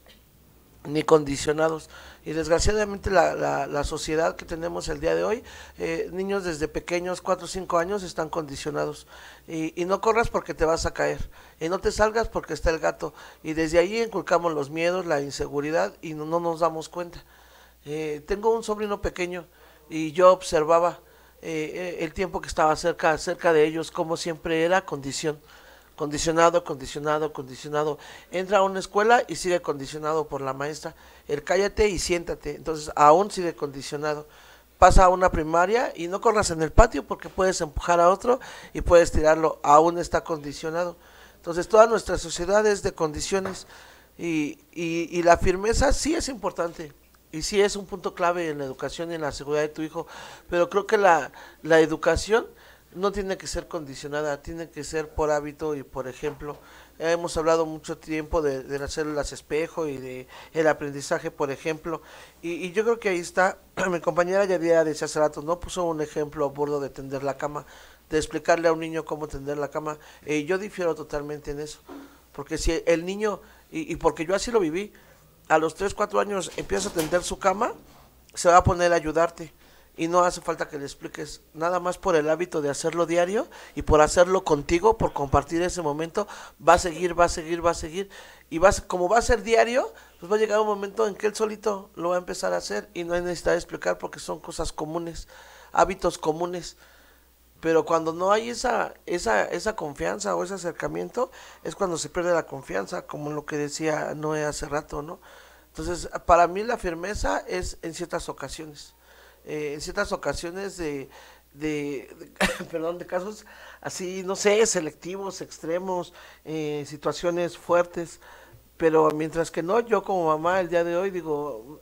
ni condicionados. Y desgraciadamente la, la, la sociedad que tenemos el día de hoy, eh, niños desde pequeños, cuatro o cinco años, están condicionados. Y, y no corras porque te vas a caer, y no te salgas porque está el gato. Y desde ahí inculcamos los miedos, la inseguridad, y no, no nos damos cuenta. Eh, tengo un sobrino pequeño, y yo observaba Eh, el tiempo que estaba cerca, cerca de ellos, como siempre era condición, condicionado, condicionado, condicionado. Entra a una escuela y sigue condicionado por la maestra, el cállate y siéntate, entonces aún sigue condicionado. Pasa a una primaria y no corras en el patio porque puedes empujar a otro y puedes tirarlo, aún está condicionado. Entonces toda nuestra sociedad es de condiciones, y, y, y la firmeza sí es importante. Y sí es un punto clave en la educación y en la seguridad de tu hijo, pero creo que la, la educación no tiene que ser condicionada, tiene que ser por hábito y por ejemplo. Eh, hemos hablado mucho tiempo de, de las células espejo y de el aprendizaje, por ejemplo, y, y yo creo que ahí está, mi compañera Yadira decía hace rato, no puso un ejemplo burdo de tender la cama, de explicarle a un niño cómo tender la cama. Eh, yo difiero totalmente en eso, porque si el niño, y, y porque yo así lo viví, a los tres, cuatro años empieza a tender su cama, se va a poner a ayudarte, y no hace falta que le expliques, nada más por el hábito de hacerlo diario, y por hacerlo contigo, por compartir ese momento, va a seguir, va a seguir, va a seguir, y vas, como va a ser diario, pues va a llegar un momento en que él solito lo va a empezar a hacer, y no hay necesidad de explicar porque son cosas comunes, hábitos comunes. Pero cuando no hay esa, esa, esa confianza o ese acercamiento, es cuando se pierde la confianza, como lo que decía Noé hace rato, ¿no? Entonces, para mí la firmeza es en ciertas ocasiones, eh, en ciertas ocasiones de, de, de perdón, de casos así, no sé, selectivos, extremos, eh, situaciones fuertes, pero mientras que no, yo como mamá el día de hoy digo,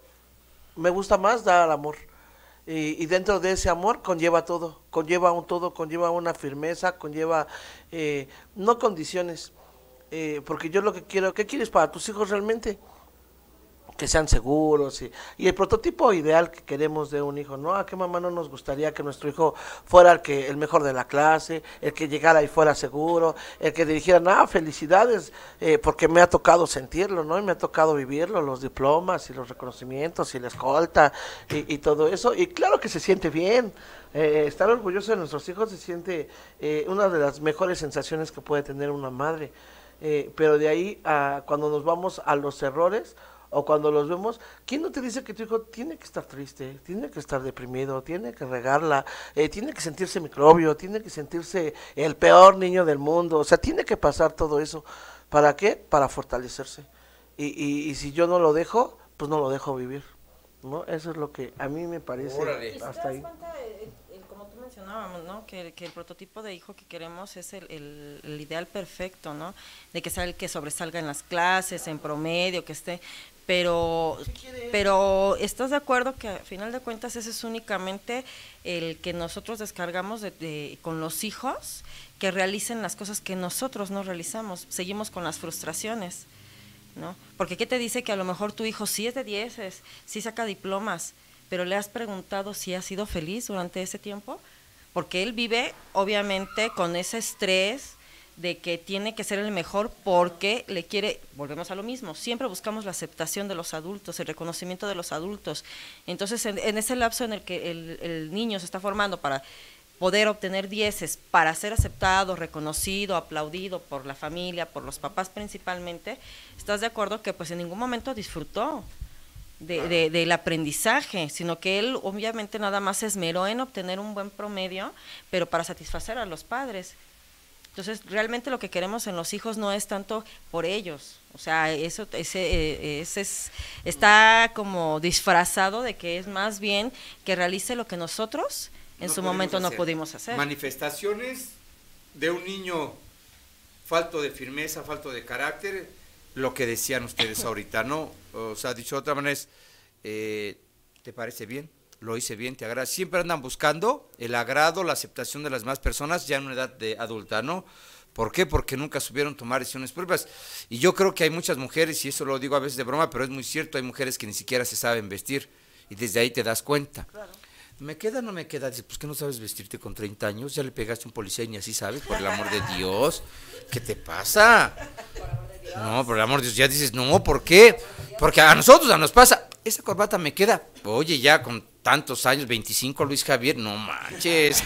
me gusta más dar amor. Y, y dentro de ese amor conlleva todo, conlleva un todo, conlleva una firmeza, conlleva eh, no condiciones, eh, porque yo lo que quiero, ¿qué quieres para tus hijos realmente? Que sean seguros, y, y el prototipo ideal que queremos de un hijo, ¿no? ¿A qué mamá no nos gustaría que nuestro hijo fuera el que el mejor de la clase, el que llegara y fuera seguro, el que dijera, ah, felicidades, eh, porque me ha tocado sentirlo, ¿no? Y me ha tocado vivirlo, los diplomas y los reconocimientos y la escolta y, y todo eso, y claro que se siente bien, eh, estar orgulloso de nuestros hijos se siente eh, una de las mejores sensaciones que puede tener una madre, eh, pero de ahí a cuando nos vamos a los errores, o cuando los vemos, ¿quién no te dice que tu hijo tiene que estar triste, tiene que estar deprimido, tiene que regarla, eh, tiene que sentirse microbio, tiene que sentirse el peor niño del mundo? O sea, tiene que pasar todo eso. ¿Para qué? Para fortalecerse. Y, y, y si yo no lo dejo, pues no lo dejo vivir, ¿no? Eso es lo que a mí me parece. Órale. ¿Y Hasta si ahí. te das cuenta, el, el, como tú mencionábamos, ¿no? Que, que el prototipo de hijo que queremos es el, el, el ideal perfecto, ¿no? De que sea el que sobresalga en las clases, en promedio, que esté... Pero, pero ¿estás de acuerdo que a final de cuentas ese es únicamente el que nosotros descargamos de, de, con los hijos, que realicen las cosas que nosotros no realizamos? Seguimos con las frustraciones, ¿no? Porque ¿qué te dice que a lo mejor tu hijo sí es de dieces, sí saca diplomas, pero le has preguntado si ha sido feliz durante ese tiempo? Porque él vive obviamente con ese estrés de que tiene que ser el mejor porque le quiere, volvemos a lo mismo, siempre buscamos la aceptación de los adultos, el reconocimiento de los adultos. Entonces, en, en ese lapso en el que el, el niño se está formando para poder obtener dieces, para ser aceptado, reconocido, aplaudido por la familia, por los papás principalmente, ¿estás de acuerdo que pues en ningún momento disfrutó de, de, del aprendizaje, sino que él obviamente nada más se esmeró en obtener un buen promedio, pero para satisfacer a los padres? Entonces, realmente lo que queremos en los hijos no es tanto por ellos, o sea, eso ese, ese es, está como disfrazado de que es más bien que realice lo que nosotros en No su pudimos momento no hacer. pudimos hacer. Manifestaciones de un niño falto de firmeza, falto de carácter, lo que decían ustedes ahorita, ¿no? O sea, dicho de otra manera es, eh, ¿te parece bien? Lo hice bien, te agrada. Siempre andan buscando el agrado, la aceptación de las demás personas ya en una edad de adulta, ¿no? ¿Por qué? Porque nunca supieron tomar decisiones propias. Y yo creo que hay muchas mujeres, y eso lo digo a veces de broma, pero es muy cierto, hay mujeres que ni siquiera se saben vestir, y desde ahí te das cuenta. Claro. ¿Me queda o no me queda? Dices, pues que no sabes vestirte con treinta años, ya le pegaste a un policía y ni así sabes, por el amor de Dios. ¿Qué te pasa? No, por el amor de Dios, ya dices, no, ¿por qué? Porque a nosotros, a nos pasa, esa corbata me queda. Oye, ya con tantos años, veinticinco, Luis Javier, no manches.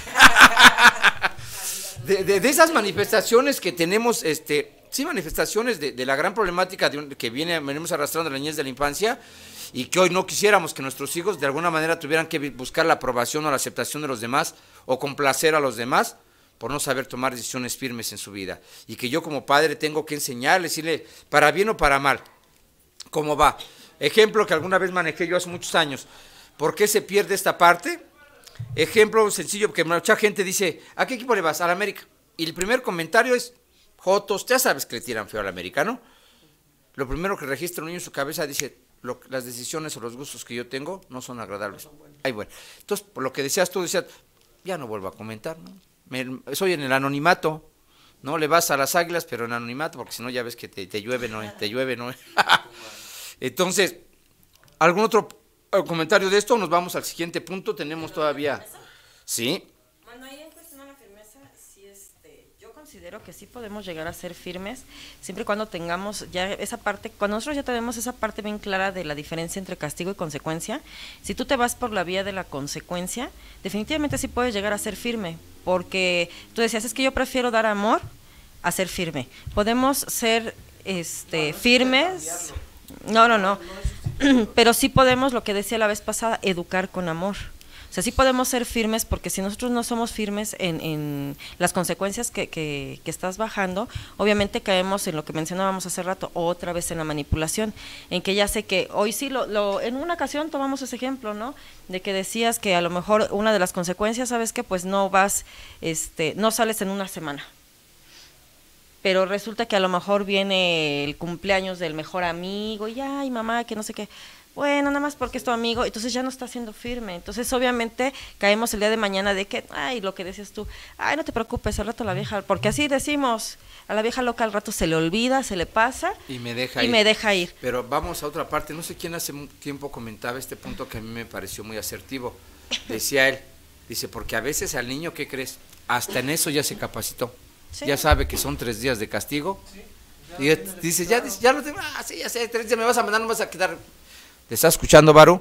De, de, de esas manifestaciones que tenemos, este, sí, manifestaciones de, de la gran problemática de un, que viene, venimos arrastrando la niñez de la infancia, y que hoy no quisiéramos que nuestros hijos de alguna manera tuvieran que buscar la aprobación o la aceptación de los demás, o complacer a los demás, por no saber tomar decisiones firmes en su vida. Y que yo como padre tengo que enseñarle, decirle, para bien o para mal, cómo va. Ejemplo que alguna vez manejé yo hace muchos años. ¿Por qué se pierde esta parte? Ejemplo sencillo, que mucha gente dice, ¿a qué equipo le vas? Al América. Y el primer comentario es, jotos, ya sabes que le tiran feo al americano. Lo primero que registra un niño en su cabeza dice, lo, las decisiones o los gustos que yo tengo no son agradables. Ay, bueno. Entonces, por lo que decías tú, decías, ya no vuelvo a comentar, ¿no? Me, soy en el anonimato, ¿no? Le vas a las Águilas, pero en anonimato, porque si no ya ves que te, te llueve, ¿no? Te llueve, ¿no? Entonces, ¿algún otro comentario de esto? Nos vamos al siguiente punto, tenemos todavía... ¿Sí? Bueno, ahí en cuestión de la firmeza, sí, este, yo considero que sí podemos llegar a ser firmes, siempre y cuando tengamos ya esa parte, cuando nosotros ya tenemos esa parte bien clara de la diferencia entre castigo y consecuencia. Si tú te vas por la vía de la consecuencia, definitivamente sí puedes llegar a ser firme, porque tú decías, es que yo prefiero dar amor a ser firme. Podemos ser este, no, no firmes, no, no, no, pero sí podemos, lo que decía la vez pasada, educar con amor. O sea, sí podemos ser firmes, porque si nosotros no somos firmes en, en las consecuencias que, que, que estás bajando, obviamente caemos en lo que mencionábamos hace rato, otra vez en la manipulación, en que ya sé que hoy sí, lo, lo en una ocasión tomamos ese ejemplo, ¿no? De que decías que a lo mejor una de las consecuencias, ¿sabes qué? Pues no vas, este, no sales en una semana. Pero resulta que a lo mejor viene el cumpleaños del mejor amigo, y ay, mamá, que no sé qué. Bueno, nada más porque es tu amigo, entonces ya no está siendo firme. Entonces, obviamente, caemos el día de mañana de que, ay, lo que decías tú, ay, no te preocupes, al rato la vieja, porque así decimos, a la vieja loca al rato se le olvida, se le pasa y me deja y ir. me deja ir. Pero vamos a otra parte, no sé quién hace tiempo comentaba este punto que a mí me pareció muy asertivo. Decía él, dice, porque a veces al niño, ¿qué crees? Hasta en eso ya se capacitó. Sí. Ya sabe que son tres días de castigo. Sí. Y ya, dice, ya, dice, ya lo tengo, ah, sí, ya sé, tres días me vas a mandar, no me vas a quitar. ¿Te estás escuchando, Baru?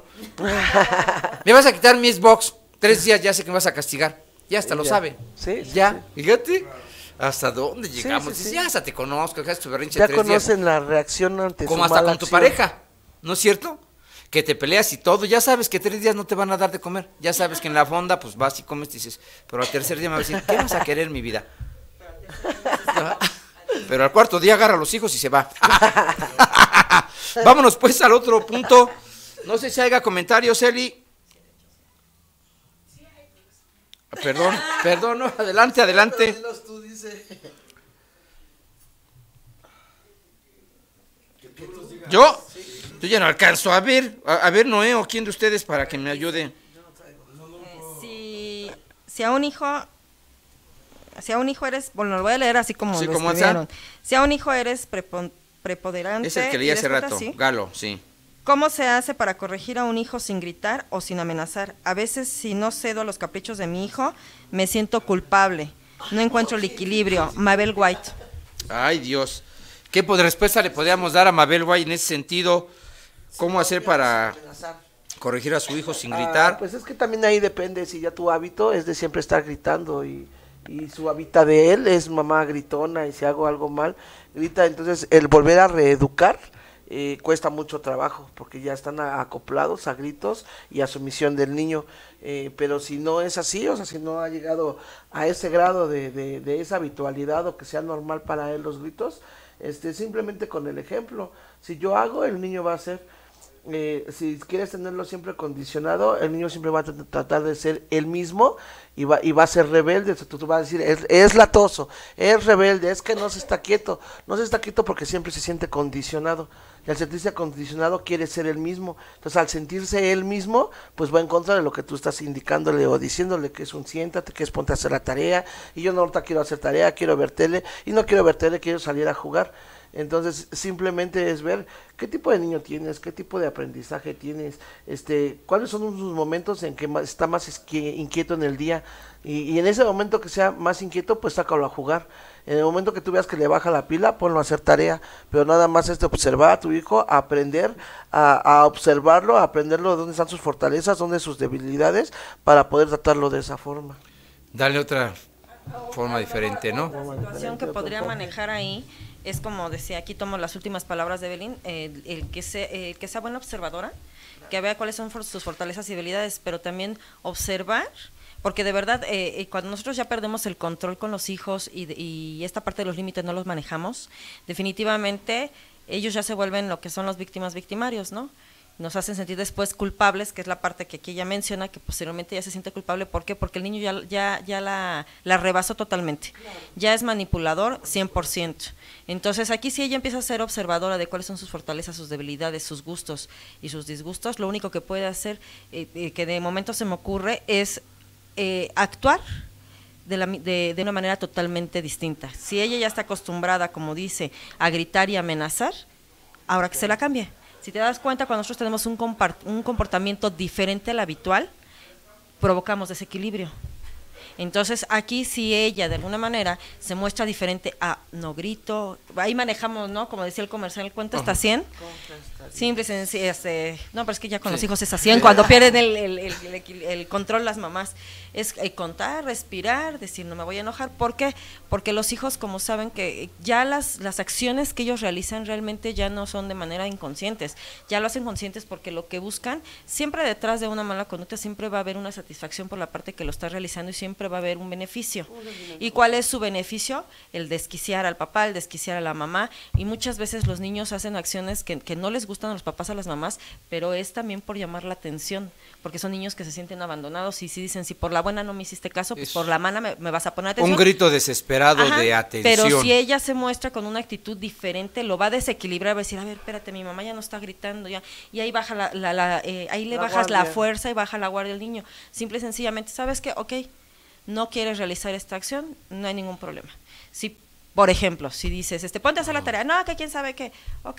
Me vas a quitar mi Xbox. Tres días ya sé que me vas a castigar. Ya hasta sí, lo ya. sabe. Sí, sí, ya, sí. Fíjate. ¿Hasta dónde llegamos? Sí, sí, Dices, sí. ya hasta te conozco, ya, tu berrinche ya tres conocen días. La reacción ante como su hasta mala con tu acción. pareja, ¿no es cierto? Que te peleas y todo, ya sabes que tres días no te van a dar de comer. Ya sabes que en la fonda, pues vas y comes y dices, pero al tercer día me vas a decir, ¿qué vas a querer, mi vida? Pero al cuarto día agarra a los hijos y se va. Vámonos pues al otro punto. No sé si haya comentarios, Eli. Perdón, perdón, no, adelante, adelante. Yo, yo ya no alcanzo a ver, a, a ver, Noé, o quién de ustedes para que me ayude. Eh, si, si a un hijo, si a un hijo eres, bueno, lo voy a leer así como sí, lo como escribieron. Si a un hijo eres prepon, preponderante. Es el que leí hace rato, ¿sí? Galo, sí. ¿Cómo se hace para corregir a un hijo sin gritar o sin amenazar? A veces, si no cedo a los caprichos de mi hijo, me siento culpable. No encuentro el equilibrio. Mabel White. Ay, Dios. ¿Qué respuesta le podríamos dar a Mabel White en ese sentido? ¿Cómo hacer para corregir a su hijo sin gritar? Ah, pues es que también ahí depende si ya tu hábito es de siempre estar gritando y, y su hábitat de él es mamá gritona y si hago algo mal, grita. Entonces, el volver a reeducar Eh, cuesta mucho trabajo porque ya están a, acoplados a gritos y a sumisión del niño, eh, pero si no es así, o sea, si no ha llegado a ese grado de, de, de esa habitualidad o que sea normal para él los gritos, este, simplemente con el ejemplo, si yo hago, el niño va a hacer. eh, si quieres tenerlo siempre condicionado, el niño siempre va a tr- tratar de ser él mismo y va, y va a ser rebelde. Tú, tú vas a decir, es, es latoso, es rebelde, es que no se está quieto, no se está quieto porque siempre se siente condicionado. Y al sentirse condicionado quiere ser él mismo. Entonces al sentirse él mismo, pues va en contra de lo que tú estás indicándole o diciéndole, que es un siéntate, que es ponte a hacer la tarea, y yo no ahorita quiero hacer tarea, quiero ver tele, y no quiero ver tele, quiero salir a jugar. Entonces simplemente es ver qué tipo de niño tienes, qué tipo de aprendizaje tienes, este, cuáles son sus momentos en que más, está más esqui- inquieto en el día, y, y en ese momento que sea más inquieto, pues sácalo a jugar. En el momento que tú veas que le baja la pila, ponlo a hacer tarea, pero nada más es de observar a tu hijo, a aprender, a, a observarlo, a aprenderlo dónde están sus fortalezas, dónde sus debilidades, para poder tratarlo de esa forma. Dale otra forma diferente, ¿no? La situación que podría manejar ahí es como decía, aquí tomo las últimas palabras de Evelyn, eh, el que sea, eh, que sea buena observadora, que vea cuáles son for- sus fortalezas y debilidades, pero también observar, porque de verdad, eh, eh, cuando nosotros ya perdemos el control con los hijos y, de- y esta parte de los límites no los manejamos, definitivamente ellos ya se vuelven lo que son los víctimas victimarios, ¿no? Nos hacen sentir después culpables, que es la parte que aquí ella menciona, que posteriormente ya se siente culpable. ¿Por qué? Porque el niño ya, ya, ya la, la rebasó totalmente, ya es manipulador cien por ciento. Entonces aquí si ella empieza a ser observadora de cuáles son sus fortalezas, sus debilidades, sus gustos y sus disgustos, lo único que puede hacer, eh, eh, que de momento se me ocurre, es eh, actuar de, la, de, de una manera totalmente distinta. Si ella ya está acostumbrada, como dice, a gritar y amenazar, ahora que se la cambie. Si te das cuenta, cuando nosotros tenemos un, un comportamiento diferente al habitual, provocamos desequilibrio. Entonces aquí si ella de alguna manera se muestra diferente a no grito, ahí manejamos, ¿no? Como decía el comercial, el cuento está cien. Simple y sencillo, este, no, pero es que ya con sí. los hijos es a cien, cuando pierden el, el, el, el, el control las mamás, es eh, contar, respirar, decir no me voy a enojar. ¿Por qué? Porque los hijos, como saben que ya las, las acciones que ellos realizan realmente ya no son de manera inconscientes, ya lo hacen conscientes porque lo que buscan, siempre detrás de una mala conducta siempre va a haber una satisfacción por la parte que lo está realizando y siempre va a haber un beneficio. ¿Y cuál es su beneficio? El desquiciar al papá, el desquiciar a la mamá, y muchas veces los niños hacen acciones que, que no les gustan a los papás, a las mamás, pero es también por llamar la atención, porque son niños que se sienten abandonados y si dicen, si por la buena no me hiciste caso, pues es por la mala me, me vas a poner atención. Un grito desesperado. Ajá, de atención. Pero si ella se muestra con una actitud diferente, lo va a desequilibrar, va a decir, a ver, espérate, mi mamá ya no está gritando, ya, y ahí baja la, la, la eh, ahí le la bajas guardia. La fuerza y baja la guardia del niño. Simple y sencillamente, ¿sabes qué? Ok, no quieres realizar esta acción, no hay ningún problema. Si, por ejemplo, si dices, este, ponte a hacer la tarea, no, que quién sabe qué, ok,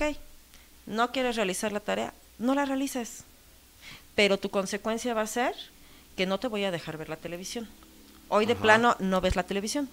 no quieres realizar la tarea, no la realices, pero tu consecuencia va a ser que no te voy a dejar ver la televisión. Hoy de Ajá. plano no ves la televisión.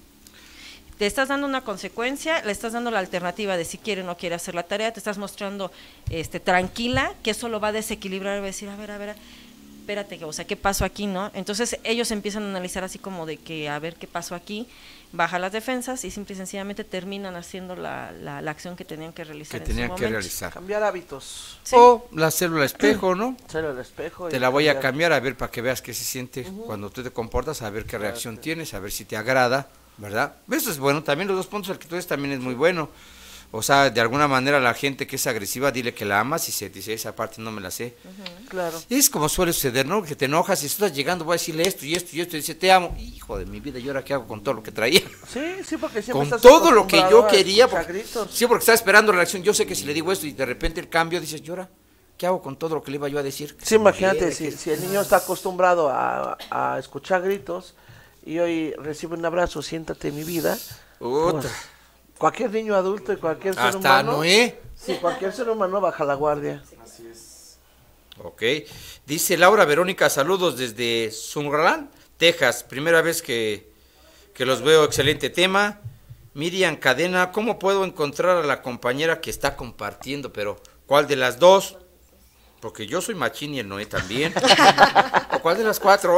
Te estás dando una consecuencia, le estás dando la alternativa de si quiere o no quiere hacer la tarea, te estás mostrando este, tranquila, que eso lo va a desequilibrar, va a decir, a ver, a ver, espérate, o sea, ¿qué pasó aquí, no? Entonces ellos empiezan a analizar así como de que, a ver, ¿qué pasó aquí? Baja las defensas y simple y sencillamente terminan haciendo la, la, la acción que tenían que realizar. Que tenían que realizar. Cambiar hábitos. Sí. O la célula espejo, ¿no? Célula espejo. Te la voy cambiar. a cambiar a ver para que veas qué se siente uh-huh. cuando tú te comportas, a ver qué reacción claro. tienes, a ver si te agrada, ¿verdad? Eso es bueno, también los dos puntos al que tú ves también es muy bueno. O sea, de alguna manera la gente que es agresiva, dile que la amas y se dice, esa parte no me la sé. Uh-huh. Claro. Y es como suele suceder, ¿no? Que te enojas y estás llegando, voy a decirle esto y esto y esto, y dice, te amo. Hijo de mi vida, ¿y ahora qué hago con todo lo que traía? Sí, sí, porque siempre con todo lo que yo quería. Porque, sí, porque estaba esperando la reacción. Yo sé que si le digo esto y de repente el cambio, dices, ¿y ahora qué hago con todo lo que le iba yo a decir? Sí, imagínate, si, si el niño está acostumbrado a, a escuchar gritos y hoy recibe un abrazo, siéntate mi vida. Otra. Pues, cualquier niño adulto y cualquier ser Hasta humano. Noé. Sí, cualquier ser humano baja la guardia. Así es. Ok. Dice Laura Verónica, saludos desde Sunderland, Texas. Primera vez que, que los veo, excelente tema. Miriam Cadena, ¿cómo puedo encontrar a la compañera que está compartiendo? Pero, ¿cuál de las dos? Porque yo soy Machín y el Noé también. ¿O cuál de las cuatro?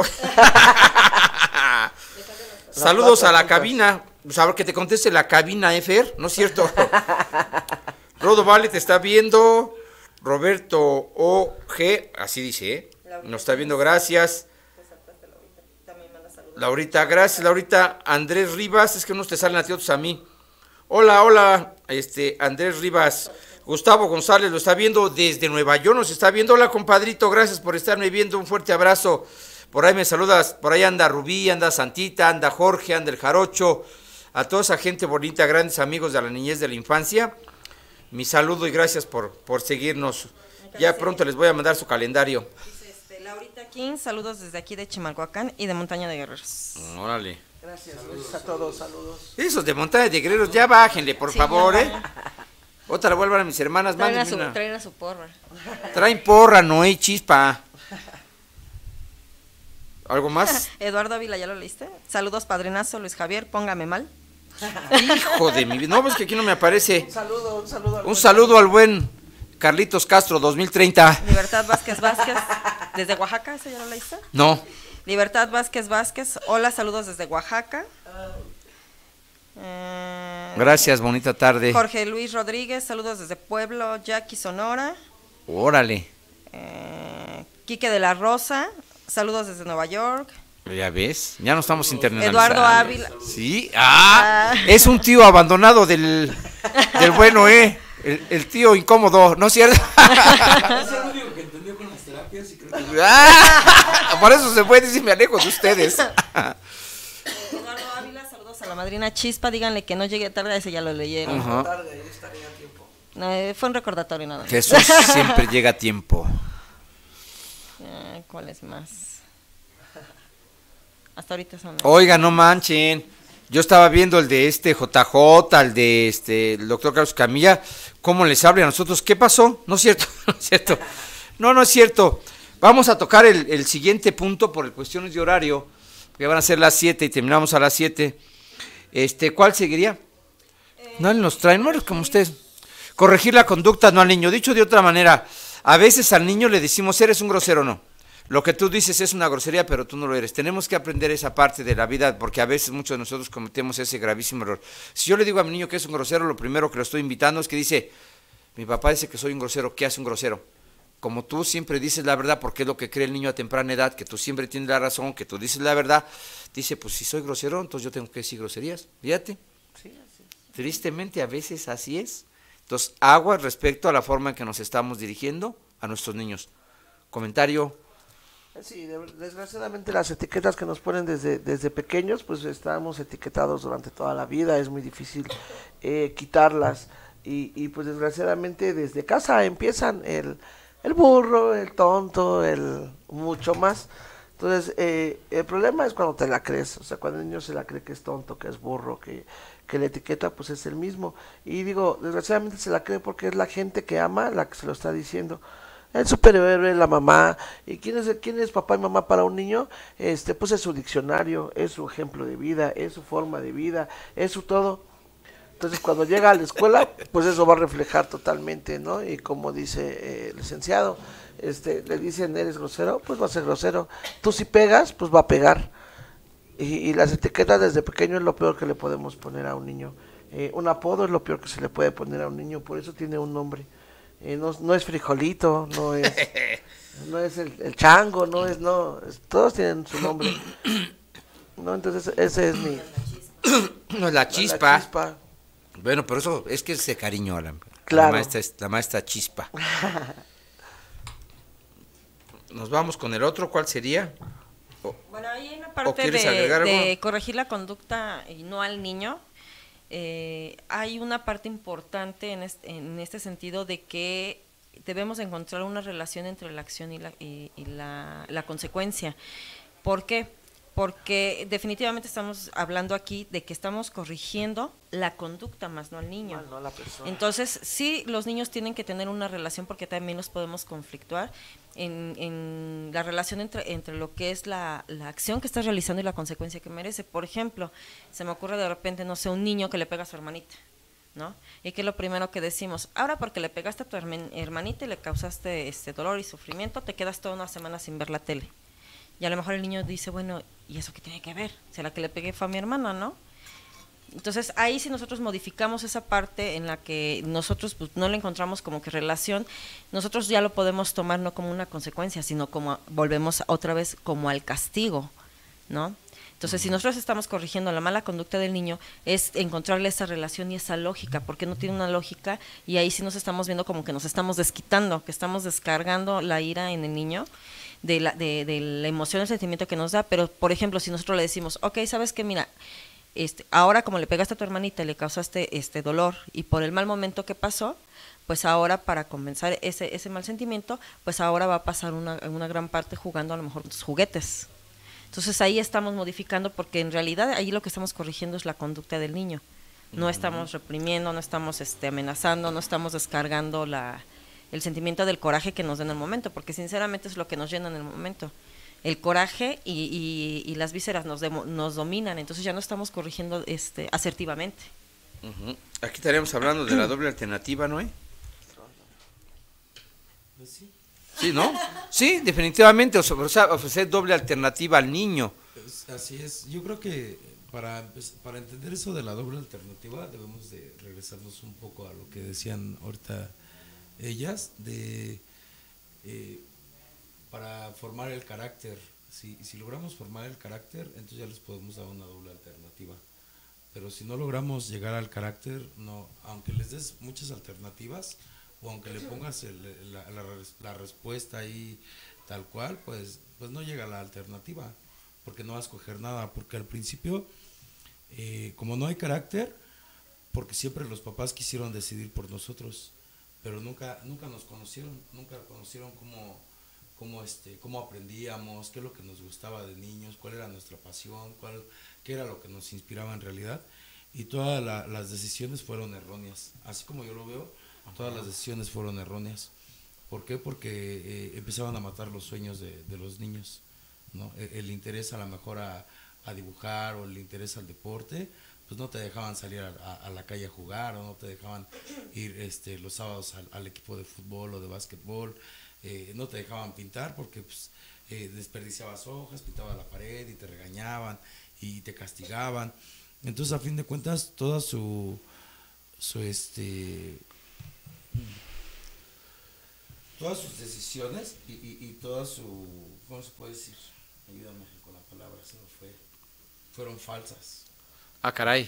Saludos a la cabina. Pues a ver que te conteste la cabina, Efer, ¿no es cierto? Rodo Vale te está viendo. Roberto O G, así dice, ¿eh? Nos está viendo, gracias. Laurita, gracias, Laurita. Andrés Rivas, es que unos te salen a ti, otros a mí. Hola, hola, este, Andrés Rivas. Gustavo González lo está viendo desde Nueva York, nos está viendo. Hola, compadrito, gracias por estarme viendo, un fuerte abrazo. Por ahí me saludas, por ahí anda Rubí, anda Santita, anda Jorge, anda el Jarocho, a toda esa gente bonita, grandes amigos de la niñez, de la infancia. Mi saludo y gracias por, por seguirnos. Ya pronto les voy a mandar su calendario. Dice este, Laurita King, saludos desde aquí de Chimalhuacán y de Montaña de Guerreros. Órale. Gracias, gracias a todos, saludos. Esos de Montaña de Guerreros, ya bájenle, por Sí, favor, ya ¿eh? Otra la vuelvan a mis hermanas, Traen a, mándenme su, una. traen a su porra. Traen porra, no hay chispa. ¿Algo más? Eduardo Ávila, ¿ya lo leíste? Saludos, padrinazo, Luis Javier, póngame mal. Hijo de mi vida. No, pues que aquí no me aparece. Un saludo, un saludo. al Un saludo al buen Carlitos Castro dos mil treinta. Libertad Vázquez Vázquez, desde Oaxaca, ¿eso ya lo leíste? No. Libertad Vázquez Vázquez, hola, saludos desde Oaxaca. Eh, Gracias, bonita tarde. Jorge Luis Rodríguez, saludos desde Pueblo, Jackie, Sonora. Órale. Eh, Quique de la Rosa, saludos desde Nueva York. Ya ves, ya no estamos internacionalizando. Eduardo Ávila. Sí, ah, Ah. es un tío abandonado del, del bueno, ¿eh? El, el tío incómodo, ¿no es cierto? Es el único que entendió con las terapias y creo que... Ah, por eso se puede decir, me alejo de ustedes. Eduardo Ávila, saludos a la madrina Chispa, díganle que no llegue tarde, ese ya lo leyeron. Ajá. tarde, ahí estaría a tiempo. No, eh, fue un recordatorio nada más. Jesús siempre llega a tiempo. Eh, ¿Cuál es más? Hasta ahorita son... Oiga, no manchen. Yo estaba viendo el de este J J, el de este el doctor Carlos Camilla, cómo les habla a nosotros. ¿Qué pasó? No es cierto, no es cierto. No, no es cierto. Vamos a tocar el, el siguiente punto por cuestiones de horario, que van a ser las siete y terminamos a las siete. Este, ¿cuál seguiría? No nos traen, no eres como ustedes. Corregir la conducta no al niño. Dicho de otra manera, a veces al niño le decimos, eres un grosero o no. Lo que tú dices es una grosería, pero tú no lo eres. Tenemos que aprender esa parte de la vida, porque a veces muchos de nosotros cometemos ese gravísimo error. Si yo le digo a mi niño que es un grosero, lo primero que lo estoy invitando es que dice, mi papá dice que soy un grosero, ¿qué hace un grosero? Como tú siempre dices la verdad, porque es lo que cree el niño a temprana edad, que tú siempre tienes la razón, que tú dices la verdad, dice, pues si soy grosero, entonces yo tengo que decir groserías. Fíjate. Tristemente a veces así es. Entonces, agua respecto a la forma en que nos estamos dirigiendo a nuestros niños. Comentario. Sí, de- desgraciadamente las etiquetas que nos ponen desde, desde pequeños, pues estamos etiquetados durante toda la vida, es muy difícil eh, quitarlas y, y pues desgraciadamente desde casa empiezan el, el burro, el tonto, el mucho más. Entonces eh, el problema es cuando te la crees, o sea, cuando el niño se la cree que es tonto, que es burro, que, que la etiqueta pues es el mismo. Y digo, desgraciadamente se la cree porque es la gente que ama la que se lo está diciendo. El superhéroe, la mamá, y quién es, quién es papá y mamá para un niño, este, pues es su diccionario, es su ejemplo de vida, es su forma de vida, es su todo. Entonces cuando llega a la escuela, pues eso va a reflejar totalmente, ¿no? Y como dice eh, el licenciado, este, le dicen eres grosero, pues va a ser grosero. Tú si pegas, pues va a pegar. Y, y las etiquetas desde pequeño es lo peor que le podemos poner a un niño. Eh, un apodo es lo peor que se le puede poner a un niño, por eso tiene un nombre. Eh, no, no es frijolito, no es no es el, el chango, no es, no, es- todos tienen su nombre. No, entonces ese es mi No es la la chispa. chispa. Bueno, pero eso es que es de cariño a la, a la Claro. maestra, es- la maestra Chispa. Nos vamos con el otro, ¿cuál sería? O- Bueno, ahí en la ¿O parte quieres de, agregar algo? de corregir la conducta y no al niño, eh, hay una parte importante en este, en este sentido de que debemos encontrar una relación entre la acción y la, y, y la, la consecuencia. ¿Por qué? Porque definitivamente estamos hablando aquí de que estamos corrigiendo la conducta más no al niño. No, no la persona. Entonces, sí, los niños tienen que tener una relación porque también nos podemos conflictuar en, en la relación entre, entre lo que es la, la acción que estás realizando y la consecuencia que merece. Por ejemplo, se me ocurre de repente, no sé, un niño que le pega a su hermanita, ¿no? Y que es lo primero que decimos, ahora porque le pegaste a tu hermen- hermanita y le causaste este dolor y sufrimiento, te quedas toda una semana sin ver la tele. Y a lo mejor el niño dice, bueno, ¿y eso qué tiene que ver? Si la que le pegué fue a mi hermana, ¿no? Entonces ahí si nosotros modificamos esa parte en la que nosotros pues, no le encontramos como que relación, nosotros ya lo podemos tomar no como una consecuencia, sino como volvemos otra vez como al castigo, ¿no? Entonces, si nosotros estamos corrigiendo la mala conducta del niño, es encontrarle esa relación y esa lógica, porque no tiene una lógica, y ahí sí nos estamos viendo como que nos estamos desquitando, que estamos descargando la ira en el niño, de la, de, de la emoción, el sentimiento que nos da. Pero, por ejemplo, si nosotros le decimos, ok, ¿sabes qué? Mira, este, ahora como le pegaste a tu hermanita y le causaste este dolor, y por el mal momento que pasó, pues ahora para compensar ese, ese mal sentimiento, pues ahora va a pasar una, una gran parte jugando a lo mejor tus juguetes. Entonces ahí estamos modificando, porque en realidad ahí lo que estamos corrigiendo es la conducta del niño. No estamos reprimiendo, no estamos este, amenazando, no estamos descargando la, el sentimiento del coraje que nos da en el momento, porque sinceramente es lo que nos llena en el momento. El coraje y, y, y las vísceras nos, demo, nos dominan, entonces ya no estamos corrigiendo este, asertivamente. Uh-huh. Aquí estaríamos hablando de la doble alternativa, ¿no? ¿Eh? Pues sí. Sí, ¿no? Sí, definitivamente, o sea, ofrecer doble alternativa al niño. Pues así es. Yo creo que para, para entender eso de la doble alternativa debemos de regresarnos un poco a lo que decían ahorita ellas, de eh, para formar el carácter. Si, si logramos formar el carácter, entonces ya les podemos dar una doble alternativa. Pero si no logramos llegar al carácter, no, aunque les des muchas alternativas, o aunque le pongas el, la, la, la respuesta ahí tal cual, pues, pues no llega la alternativa, porque no va a escoger nada, porque al principio, eh, como no hay carácter, porque siempre los papás quisieron decidir por nosotros, pero nunca, nunca nos conocieron, nunca conocieron cómo, cómo, este, cómo aprendíamos, qué es lo que nos gustaba de niños, cuál era nuestra pasión, cuál, qué era lo que nos inspiraba en realidad, y todas la, las decisiones fueron erróneas, así como yo lo veo. Todas las decisiones fueron erróneas. ¿Por qué? Porque eh, empezaban a matar los sueños de, de los niños, ¿no? El, el interés a lo mejor a, a dibujar, o el interés al deporte, pues no te dejaban salir a, a, a la calle a jugar, o no te dejaban ir este, los sábados al, al equipo de fútbol o de básquetbol, eh, no te dejaban pintar porque pues, eh, desperdiciabas hojas, pintabas la pared y te regañaban y te castigaban. Entonces, a fin de cuentas, toda su, su este... todas sus decisiones y, y, y toda su, ¿cómo se puede decir? Ayúdame con la palabra, se me fue. Fueron falsas. Ah, caray.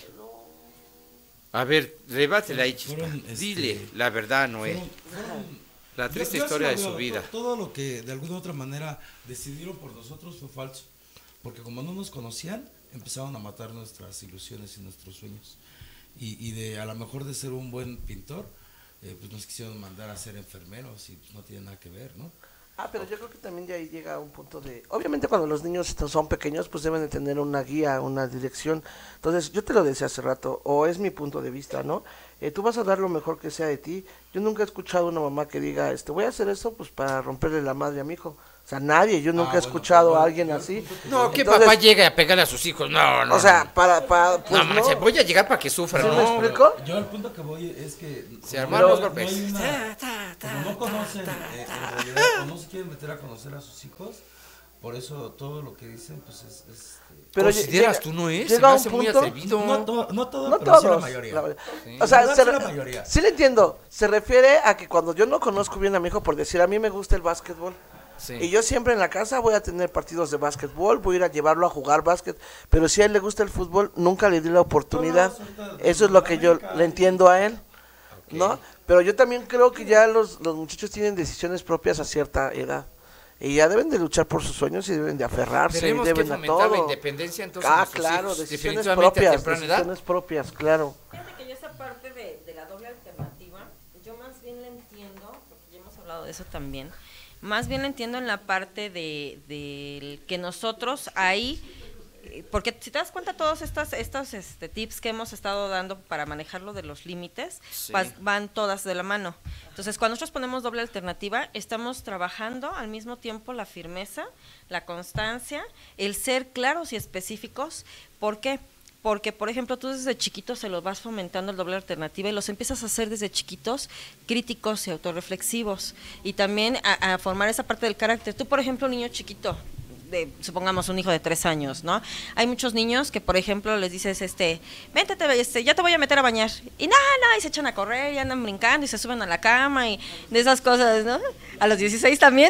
A ver, rebátela ahí, Chispa. Fueron, este, Dile la verdad, Noé. Fueron, fueron, la triste yo, yo historia de veo, su vida. Todo, todo lo que de alguna u otra manera decidieron por nosotros fue falso. Porque como no nos conocían, empezaron a matar nuestras ilusiones y nuestros sueños. Y, y de a lo mejor de ser un buen pintor, Eh, pues nos quisieron mandar a ser enfermeros y pues no tiene nada que ver, ¿no? Ah, pero yo creo que también ya ahí llega un punto de... Obviamente cuando los niños son pequeños, pues deben de tener una guía, una dirección. Entonces, yo te lo decía hace rato, o es mi punto de vista, ¿no? Eh, tú vas a dar lo mejor que sea de ti. Yo nunca he escuchado a una mamá que diga, este, voy a hacer eso pues para romperle la madre a mi hijo. O sea, nadie, yo nunca Ah, he bueno, escuchado pues, a alguien yo- así. No, ¿qué Entonces, papá llega a pegarle a sus hijos? No, no. O sea, para... para pues, no, no, manches, voy a llegar para que sufra, ¿Sí me ¿no? explico? Yo al punto que voy es que Se como armaron no- los golpes. no hay una- como no conocen eh, en realidad, o no se quieren meter a conocer a sus hijos, por eso todo lo que dicen pues es, es, este, Pero ¿Consideras llega- tú, no es? llega Se me un hace muy punto- atrevido. no, to- no todo, No pero sí la todos. mayoría. la verdad. Sí. O sea, La verdad, se sí re- la mayoría. sí le entiendo. Se refiere a que cuando yo no conozco bien a mi hijo, por decir, a mí me gusta el básquetbol. Sí. Y yo siempre en la casa voy a tener partidos de básquetbol, voy a ir a llevarlo a jugar básquet. Pero si a él le gusta el fútbol, nunca le di la oportunidad. Todos ahorita Eso es lo que yo América le y- entiendo a él, Ok. ¿no? Pero yo también creo que ya los, los muchachos tienen decisiones propias a cierta edad. Y ya deben de luchar por sus sueños y deben de aferrarse y Tenemos que deben a fomentar la todo. independencia entonces Ah, de nuestros claro, hijos, decisiones definitivamente a propias, temprana edad. decisiones propias, claro. Fíjate que yo esa parte de, de la doble alternativa, yo más bien la entiendo, porque ya hemos hablado de eso también, más bien la entiendo en la parte de, de que nosotros ahí, eh, porque si te das cuenta todos estos, estos este, tips que hemos estado dando para manejarlo de los límites, Sí. pas- van todas de la mano. Entonces, cuando nosotros ponemos doble alternativa, estamos trabajando al mismo tiempo la firmeza, la constancia, el ser claros y específicos. ¿Por qué? Porque, por ejemplo, tú desde chiquitos se los vas fomentando el doble alternativa y los empiezas a hacer desde chiquitos críticos y autorreflexivos. Y también a, a formar esa parte del carácter. Tú, por ejemplo, un niño chiquito, de, supongamos, un hijo de tres años, ¿no? Hay muchos niños que, por ejemplo, les dices, este, métete, este, ya te voy a meter a bañar. Y nada, nada, y se echan a correr, y andan brincando, y se suben a la cama, y de esas cosas, ¿no? A los dieciséis también.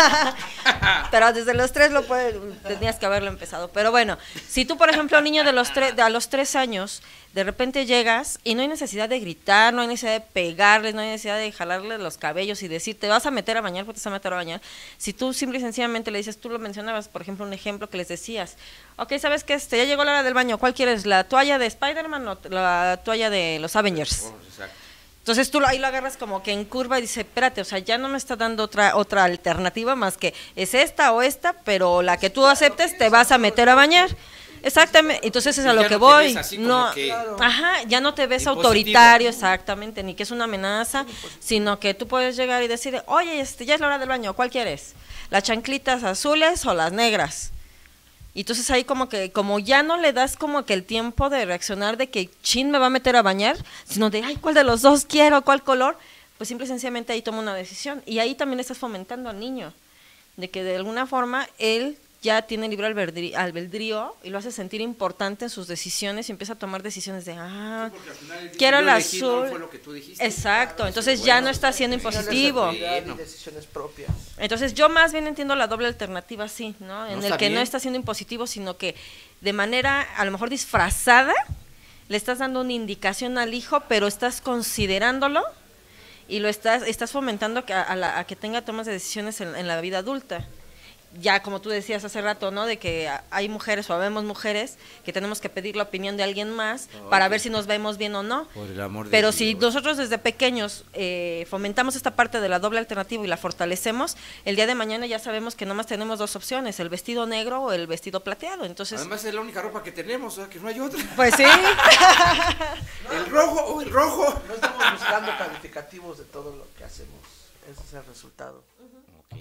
Pero desde los tres lo puedes, tenías que haberlo empezado. Pero bueno, si tú, por ejemplo, un niño de los tres, de a los tres años, de repente llegas y no hay necesidad de gritar, no hay necesidad de pegarles, no hay necesidad de jalarles los cabellos y decir, te vas a meter a bañar, porque te vas a meter a bañar. Si tú simple y sencillamente le dices, tú lo mencionabas, por ejemplo, un ejemplo que les decías, ok, ¿sabes qué? Este, ya llegó la hora del baño, ¿cuál quieres? ¿La toalla de Spider-Man o la toalla de los Avengers? Oh, exacto. Entonces tú lo- ahí lo agarras como que en curva y dices, espérate, o sea, ya no me está dando otra otra alternativa más que es esta o esta, pero la que tú aceptes te vas a meter a bañar. Exactamente, entonces es Y a lo ya que no te voy. ves así como No, que- ajá, ya no te ves Impositivo. autoritario, exactamente, ni que es una amenaza, sino que tú puedes llegar y decir, oye, este, ya es la hora del baño, ¿cuál quieres? ¿Las chanclitas azules o las negras? Y entonces ahí como que, como ya no le das como que el tiempo de reaccionar de que chin me va a meter a bañar, sino de, ay, ¿cuál de los dos quiero? ¿Cuál color? Pues simple y sencillamente ahí toma una decisión. Y ahí también estás fomentando al niño, de que de alguna forma él ya tiene libre albedrí- albedrío y lo hace sentir importante en sus decisiones y empieza a tomar decisiones de, ah, Porque al final él dice, quiero yo el elegí, no azul. fue lo que tú dijiste. Exacto, entonces Bueno, ya no está siendo pues, impositivo. Bueno. Y decisiones propias. Entonces yo más bien entiendo la doble alternativa así, ¿no? En No, el está que no bien. está siendo impositivo, sino que de manera a lo mejor disfrazada le estás dando una indicación al hijo, pero estás considerándolo y lo estás estás fomentando que a, a la- a que tenga tomas de decisiones en, en la vida adulta. Ya como tú decías hace rato, ¿no? De que a- hay mujeres o habemos mujeres que tenemos que pedir la opinión de alguien más para ver si nos vemos bien o no. Por el amor de Pero Dios. si nosotros desde pequeños eh, fomentamos esta parte de la doble alternativa y la fortalecemos, el día de mañana ya sabemos que nomás tenemos dos opciones, el vestido negro o el vestido plateado. Entonces, Además es la única ropa que tenemos, ¿eh? Que no hay otra. pues sí. El rojo o el rojo. No estamos buscando calificativos de todo lo que hacemos. Ese es el resultado. Ok.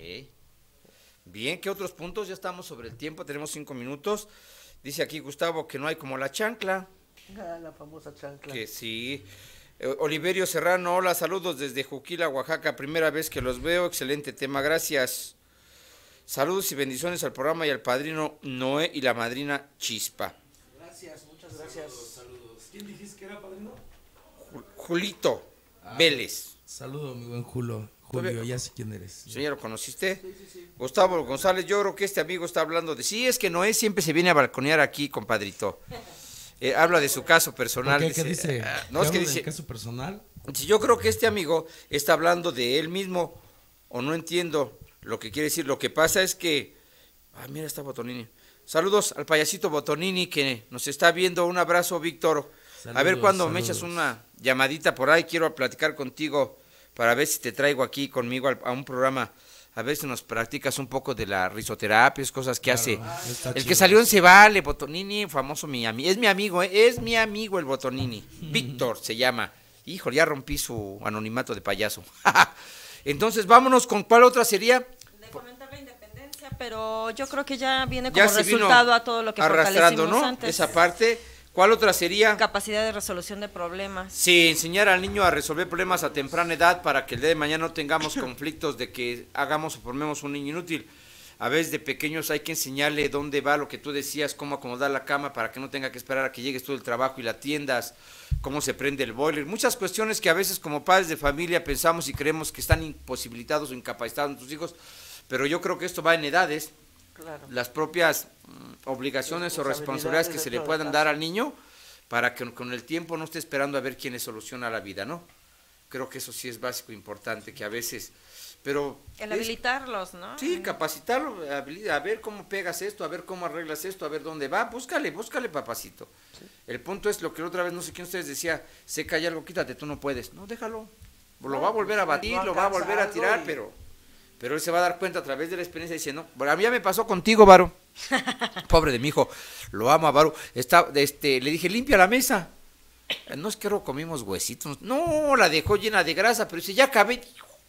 Bien, ¿qué otros puntos? Ya estamos sobre el tiempo, tenemos cinco minutos. Dice aquí Gustavo que no hay como la chancla. Ah, la famosa chancla. Que sí. Eh, Oliverio Serrano, hola, saludos desde Juquila, Oaxaca. Primera vez que los veo, excelente tema, gracias. Saludos y bendiciones al programa y al padrino Noé y la madrina Chispa. Gracias, muchas gracias. Saludos. ¿Quién dijiste que era padrino? Ju- Julito Vélez. Saludo, mi buen Julio. Julio, ya sé quién eres. ¿Sí, ya lo conociste? Gustavo González, yo creo que este amigo está hablando de... Sí, es que Noé siempre se viene a balconear aquí, compadrito. Eh, habla de su caso personal. ¿Por qué? ¿Qué dice? ah, no, es que ¿Habla del dice... caso personal? Sí, yo creo que este amigo está hablando de él mismo, o no entiendo lo que quiere decir. Lo que pasa es que... Ah, mira, está Botonini. Saludos al payasito Botonini que nos está viendo. Un abrazo, Víctor. a ver Saludos, cuándo me saludos. echas una llamadita por ahí. Quiero platicar contigo para ver si te traigo aquí conmigo al- a un programa. A ver si nos practicas un poco de la risoterapia, es cosas que Claro, hace. está El que chido. salió en Se Vale, Botonini, famoso mi amigo. Es mi amigo, ¿eh? Es mi amigo el Botonini. Víctor se llama. Híjole, ya rompí su anonimato de payaso. Entonces, vámonos con cuál otra sería. De fomentar la independencia, pero yo creo que ya viene como Ya se vino resultado a todo lo que arrastrando, fortalecimos ¿no? antes. Esa parte. ¿Cuál otra sería? Capacidad de resolución de problemas. Sí, enseñar al niño a resolver problemas a temprana edad para que el día de mañana no tengamos conflictos de que hagamos o formemos un niño inútil. A veces de pequeños hay que enseñarle dónde va lo que tú decías, cómo acomodar la cama para que no tenga que esperar a que llegues tú del trabajo y la atiendas, cómo se prende el boiler. Muchas cuestiones que a veces como padres de familia pensamos y creemos que están imposibilitados o incapacitados nuestros hijos, pero yo creo que esto va en edades. Claro. Las propias mm, obligaciones o responsabilidades que se le dentro de puedan casa. dar al niño para que con el tiempo no esté esperando a ver quién le soluciona la vida, ¿no? Creo que eso sí es básico, importante, que a veces, pero... El es- habilitarlos, ¿no? sí, capacitarlo, habili- a ver cómo pegas esto, a ver cómo arreglas esto, a ver dónde va, búscale, búscale, papacito. El punto es lo que la otra vez, no sé quién de ustedes decía, se cae algo, quítate, tú no puedes. No, déjalo, lo No, va a volver a pues, batir, no lo va a alcanza volver a algo tirar, y- pero... Pero él se va a dar cuenta a través de la experiencia diciendo, bueno, a mí ya me pasó contigo, Varo. Pobre de mi hijo, lo amo a Varo. Está, este, le dije, limpia la mesa. No es que ahora comimos huesitos. No, la dejó llena de grasa, pero dice, ya acabé.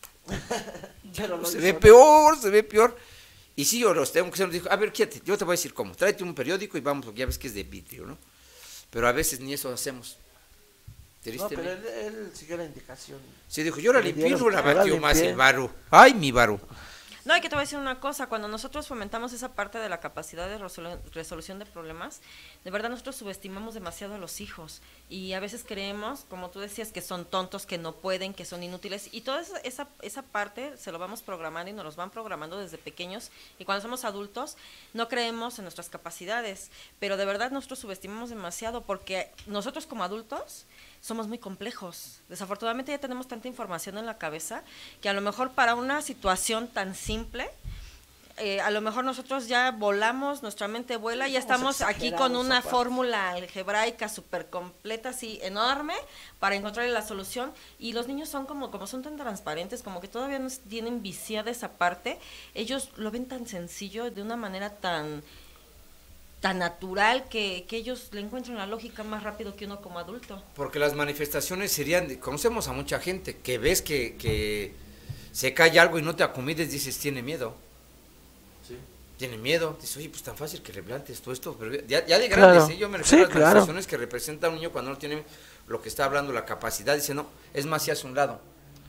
Pero lo Se hizo, ve ¿no? peor, se ve peor. Y sí, yo los tengo que hacer. Dijo, a ver, quédate, yo te voy a decir cómo. Tráete un periódico y vamos, porque ya ves que es de vidrio, ¿no? Pero a veces ni eso hacemos. No, Tristemente. pero él, él siguió la indicación. Sí, dijo, yo la Le limpié y dieron- no la yo la batió más limpié. el Varo. Ay, mi Varo. No, y que te voy a decir una cosa, cuando nosotros fomentamos esa parte de la capacidad de resolu- resolución de problemas, de verdad nosotros subestimamos demasiado a los hijos y a veces creemos, como tú decías, que son tontos, que no pueden, que son inútiles y toda esa, esa, esa parte se lo vamos programando y nos los van programando desde pequeños y cuando somos adultos no creemos en nuestras capacidades, pero de verdad nosotros subestimamos demasiado porque nosotros como adultos somos muy complejos. Desafortunadamente ya tenemos tanta información en la cabeza que a lo mejor para una situación tan simple, eh, a lo mejor nosotros ya volamos, nuestra mente vuela y ya estamos aquí con una aparte. fórmula algebraica súper completa, así enorme, para encontrarle la solución. Y los niños son como, como son tan transparentes, como que todavía no tienen viciada esa parte, ellos lo ven tan sencillo, de una manera tan... tan natural que, que ellos le encuentran la lógica más rápido que uno como adulto. Porque las manifestaciones serían, conocemos a mucha gente que ves que, que se cae algo y no te acomides, dices, tiene miedo. Sí. Tiene miedo, dices, oye, pues tan fácil que le plantes todo esto, pero ya, ya de grandes, claro. ¿eh? Yo me refiero sí, a las claro. manifestaciones que representa un niño cuando no tiene lo que está hablando, la capacidad, dice, no, es más, si hace un lado.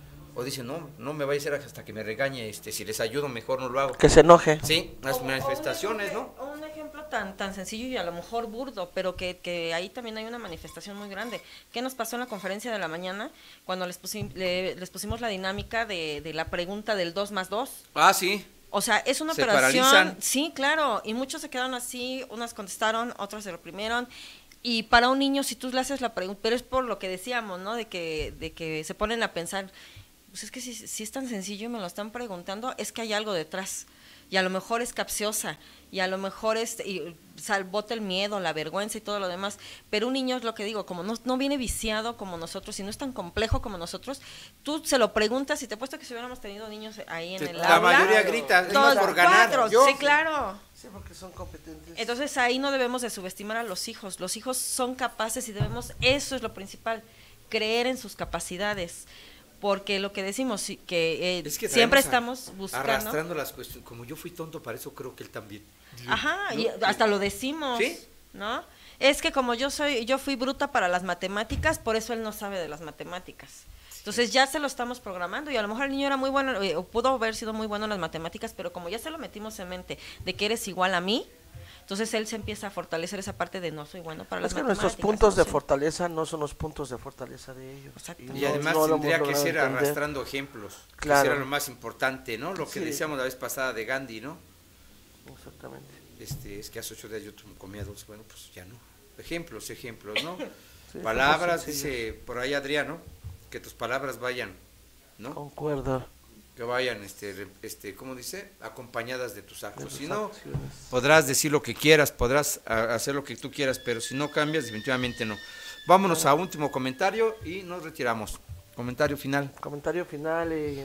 O dice, no, no me vaya a hacer hasta que me regañe, este, si les ayudo mejor no lo hago. Que se enoje. Sí, las o, manifestaciones, o un ejemplo, ¿no? Un ejemplo tan tan sencillo y a lo mejor burdo, pero que, que ahí también hay una manifestación muy grande. ¿Qué nos pasó en la conferencia de la mañana cuando les, pusim, le, les pusimos la dinámica de, de la pregunta del dos más dos? Ah, sí. O sea, es una se operación. Paralizan. Sí, claro, y muchos se quedaron así, unas contestaron, otras se reprimieron. Y para un niño, si tú le haces la pregunta, pero es por lo que decíamos, ¿no? De que, de que se ponen a pensar, pues es que si, si es tan sencillo y me lo están preguntando, es que hay algo detrás. Y a lo mejor es capciosa, y a lo mejor es, y sal, bota el miedo, la vergüenza y todo lo demás. Pero un niño es lo que digo, como no, no viene viciado como nosotros, y no es tan complejo como nosotros, tú se lo preguntas, y te apuesto que si hubiéramos tenido niños ahí en sí, el la aula. La mayoría grita, todos por ganar. Cuatro, Yo, sí, claro. Sí, porque son competentes. Entonces ahí no debemos de subestimar a los hijos. Los hijos son capaces y debemos, eso es lo principal, creer en sus capacidades. Porque lo que decimos, que, eh, es que siempre estamos buscando... Arrastrando las cuestiones, como yo fui tonto para eso, creo que él también. Ajá, ¿no? Y hasta lo decimos, ¿sí? ¿No? Es que como yo soy, yo fui bruta para las matemáticas, por eso él no sabe de las matemáticas. Entonces ya se lo estamos programando y a lo mejor el niño era muy bueno, o pudo haber sido muy bueno en las matemáticas, pero como ya se lo metimos en mente de que eres igual a mí, entonces él se empieza a fortalecer esa parte de no soy bueno para las matemáticas. Es que nuestros puntos de fortaleza no son los puntos de fortaleza de ellos. Exacto. Y, y no, además no tendría que ser entender. arrastrando ejemplos, claro. que será lo más importante, ¿no? Lo que sí. decíamos la vez pasada de Gandhi, ¿no? Exactamente. Este, es que hace ocho días yo comía dos, bueno, pues ya no. Ejemplos, ejemplos, ¿no? Sí, palabras, dice por ahí Adriano, que tus palabras vayan, ¿no? Concuerdo. Que vayan, este, este, ¿cómo dice? Acompañadas de tus actos. De si no, acciones. Podrás decir lo que quieras, podrás a, hacer lo que tú quieras, pero si no cambias, definitivamente no. Vámonos a último comentario y nos retiramos. Comentario final. Comentario final, eh,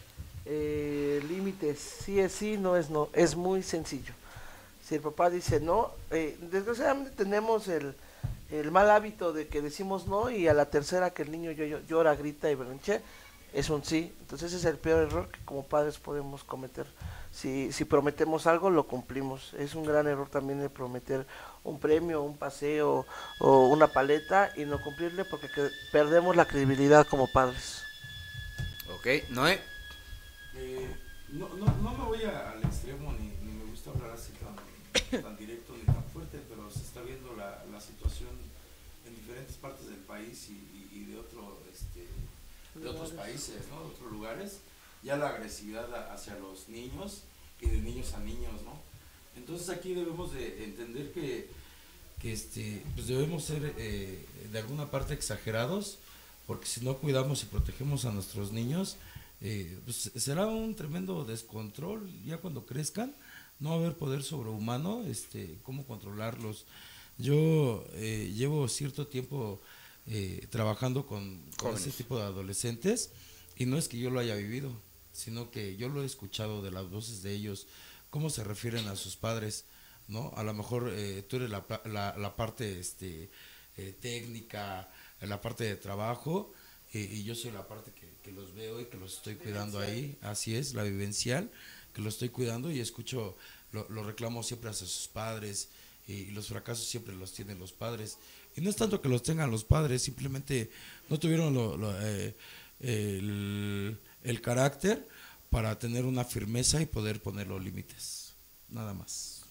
eh, límites, sí es sí, no es no, es muy sencillo. Si el papá dice no, eh, desgraciadamente tenemos el, el mal hábito de que decimos no y a la tercera que el niño llora, grita y berrinche, es un sí. Entonces ese es el peor error que como padres podemos cometer. Si, si prometemos algo, lo cumplimos. Es un gran error también el prometer un premio, un paseo o una paleta y no cumplirle porque que perdemos la credibilidad como padres. Ok, Noé. Eh, no, no, no me voy a, al extremo ni, ni me gusta hablar así tan, tan directo ni tan fuerte, pero se está viendo la, la situación en diferentes partes del país y, y, y de otro este, de otros países, ¿no? De otros lugares, ya la agresividad hacia los niños y de niños a niños, ¿no? Entonces aquí debemos de entender que, que este, pues debemos ser eh, de alguna parte exagerados, porque si no cuidamos y protegemos a nuestros niños, eh, pues será un tremendo descontrol, ya cuando crezcan, no va a haber poder sobrehumano, este, cómo controlarlos. Yo eh, llevo cierto tiempo Eh, trabajando con, con ese tipo de adolescentes y no es que yo lo haya vivido, sino que yo lo he escuchado de las voces de ellos, cómo se refieren a sus padres, ¿no? A lo mejor eh, tú eres la, la, la parte este, eh, técnica, la parte de trabajo eh, y yo soy la parte que, que los veo y que los estoy cuidando ahí, así es, la vivencial, que los estoy cuidando y escucho los lo reclamos siempre hacia sus padres y, y los fracasos siempre los tienen los padres. Y no es tanto que los tengan los padres, simplemente no tuvieron lo, lo, eh, el, el carácter para tener una firmeza y poder poner los límites, nada más.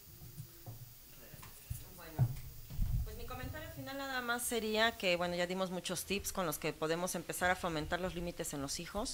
Bueno, pues mi comentario final nada más sería que, bueno, ya dimos muchos tips con los que podemos empezar a fomentar los límites en los hijos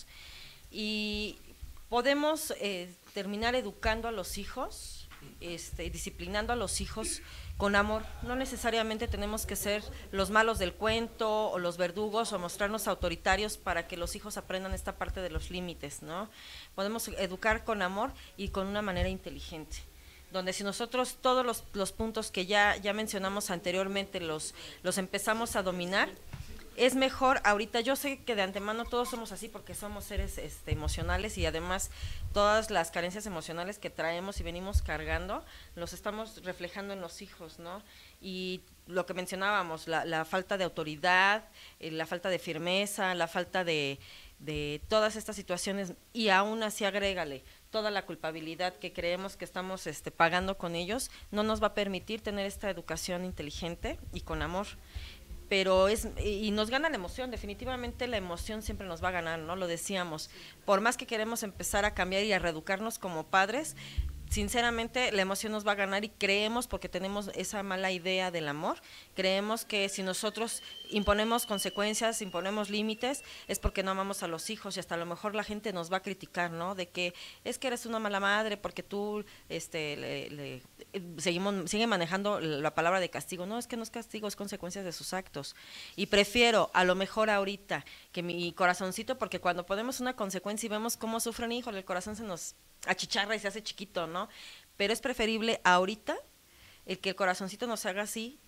y podemos eh, terminar educando a los hijos, este, disciplinando a los hijos con amor. No necesariamente tenemos que ser los malos del cuento o los verdugos o mostrarnos autoritarios para que los hijos aprendan esta parte de los límites, ¿no? Podemos educar con amor y con una manera inteligente, donde si nosotros todos los, los puntos que ya, ya mencionamos anteriormente los, los empezamos a dominar, es mejor ahorita. Yo sé que de antemano todos somos así porque somos seres este, emocionales y además todas las carencias emocionales que traemos y venimos cargando, los estamos reflejando en los hijos, ¿no? Y lo que mencionábamos, la, la falta de autoridad, eh, la falta de firmeza, la falta de, de todas estas situaciones, y aún así agrégale toda la culpabilidad que creemos que estamos este, pagando con ellos, no nos va a permitir tener esta educación inteligente y con amor. Pero es, y nos gana la emoción, definitivamente la emoción siempre nos va a ganar, ¿no? Lo decíamos, por más que queremos empezar a cambiar y a reeducarnos como padres, sinceramente la emoción nos va a ganar y creemos, porque tenemos esa mala idea del amor, creemos que si nosotros imponemos consecuencias, imponemos límites, es porque no amamos a los hijos y hasta a lo mejor la gente nos va a criticar, ¿no? De que es que eres una mala madre porque tú, este, le, le, seguimos, sigue manejando la palabra de castigo. No, es que no es castigo, es consecuencias de sus actos. Y prefiero a lo mejor ahorita que mi corazoncito, porque cuando ponemos una consecuencia y vemos cómo sufren, híjole, el corazón se nos achicharra y se hace chiquito, ¿no? Pero es preferible ahorita el que el corazoncito nos haga así,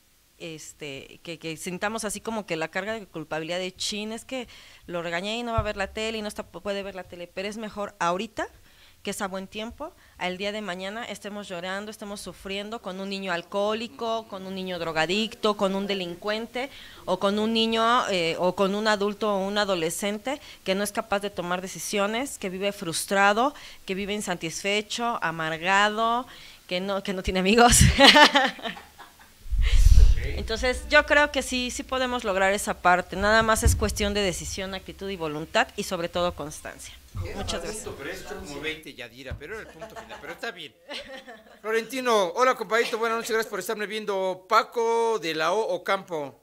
este, que, que sintamos así como que la carga de culpabilidad de chin, es que lo regañé y no va a ver la tele y no está, puede ver la tele, pero es mejor ahorita, que es a buen tiempo, al día de mañana estemos llorando, estemos sufriendo con un niño alcohólico, con un niño drogadicto, con un delincuente o con un niño eh, o con un adulto o un adolescente que no es capaz de tomar decisiones, que vive frustrado, que vive insatisfecho, amargado, que no, que no tiene amigos. Entonces yo creo que sí, sí podemos lograr esa parte, nada más es cuestión de decisión, actitud y voluntad y sobre todo constancia. Muchas gracias. Pero es como veinte, Yadira, pero era el punto final, pero está bien. Florentino, hola compadrito, buenas noches, gracias por estarme viendo. Paco de la O Ocampo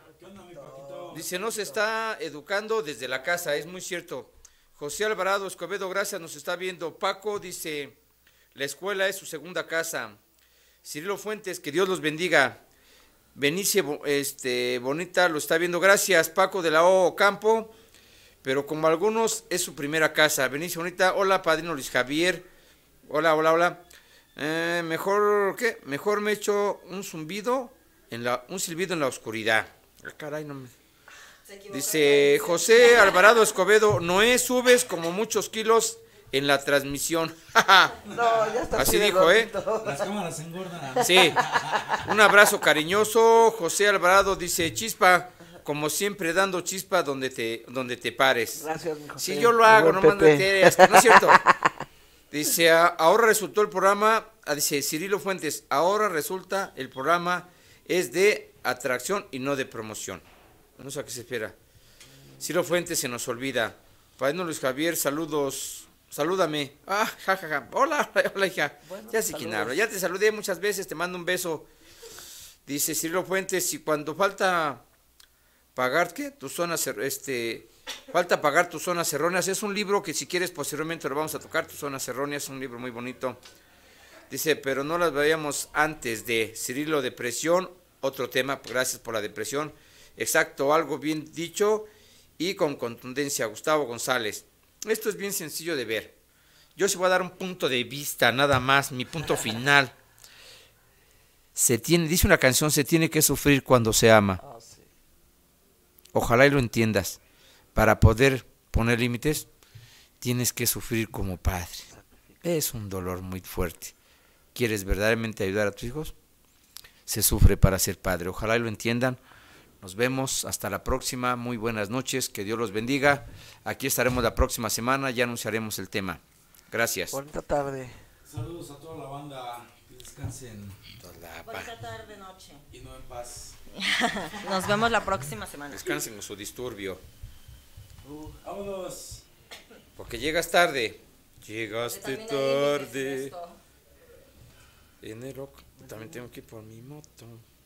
dice, no se está educando desde la casa, es muy cierto. José Alvarado Escobedo, gracias, nos está viendo. Paco dice, la escuela es su segunda casa. Cirilo Fuentes, que Dios los bendiga. Benicie este, Bonita lo está viendo, gracias. Paco de la O Ocampo, pero como algunos es su primera casa. Benicie Bonita, hola padrino Luis Javier, hola, hola, hola. Eh, mejor, ¿qué? Mejor me echo un zumbido, en la, un silbido en la oscuridad. Ah, caray, no me... Dice José Alvarado Escobedo, Noé, subes como muchos kilos en la transmisión. No, ya está. Así dijo, ¿eh? Las cámaras engordan. Sí. Un abrazo cariñoso. José Alvarado dice, chispa, como siempre dando chispa donde te, donde te pares. Gracias, mi José. Si yo lo hago, no Pepe. mando enteras, ¿no es cierto? Dice, a- ahora resultó el programa, ah, dice Cirilo Fuentes, ahora resulta el programa es de atracción y no de promoción. No sé a qué se espera. Cirilo Fuentes se nos olvida. Padrino Luis Javier, saludos. Salúdame. Ah, jajaja. Ja, ja. Hola, hola, hija. Bueno, ya sé quién saludos. habla. Ya te saludé muchas veces, te mando un beso. Dice Cirilo Fuentes, y cuando falta pagar, ¿qué? Tus zonas, este, falta pagar tus zonas erróneas. Es un libro que si quieres posteriormente lo vamos a tocar, tus zonas erróneas, es un libro muy bonito. Dice, pero no las veíamos antes de Cirilo, depresión, otro tema, gracias por la depresión. Exacto, algo bien dicho y con contundencia. Gustavo González. Esto es bien sencillo de ver. Yo sí voy a dar un punto de vista, nada más, mi punto final. Se tiene, dice una canción, se tiene que sufrir cuando se ama. Ah, sí. Ojalá y lo entiendas. Para poder poner límites, tienes que sufrir como padre. Es un dolor muy fuerte. ¿Quieres verdaderamente ayudar a tus hijos? Se sufre para ser padre. Ojalá y lo entiendan. Nos vemos hasta la próxima. Muy buenas noches. Que Dios los bendiga. Aquí estaremos la próxima semana. Ya anunciaremos el tema. Gracias. Bonita tarde. Saludos a toda la banda. Que descansen Bonita tarde, noche. y no en paz. Nos vemos la próxima semana. Descansen con su disturbio. Vámonos. Porque llegas tarde. Llegaste También ahí enriquecer tarde. esto. Enero, también tengo que ir por mi moto.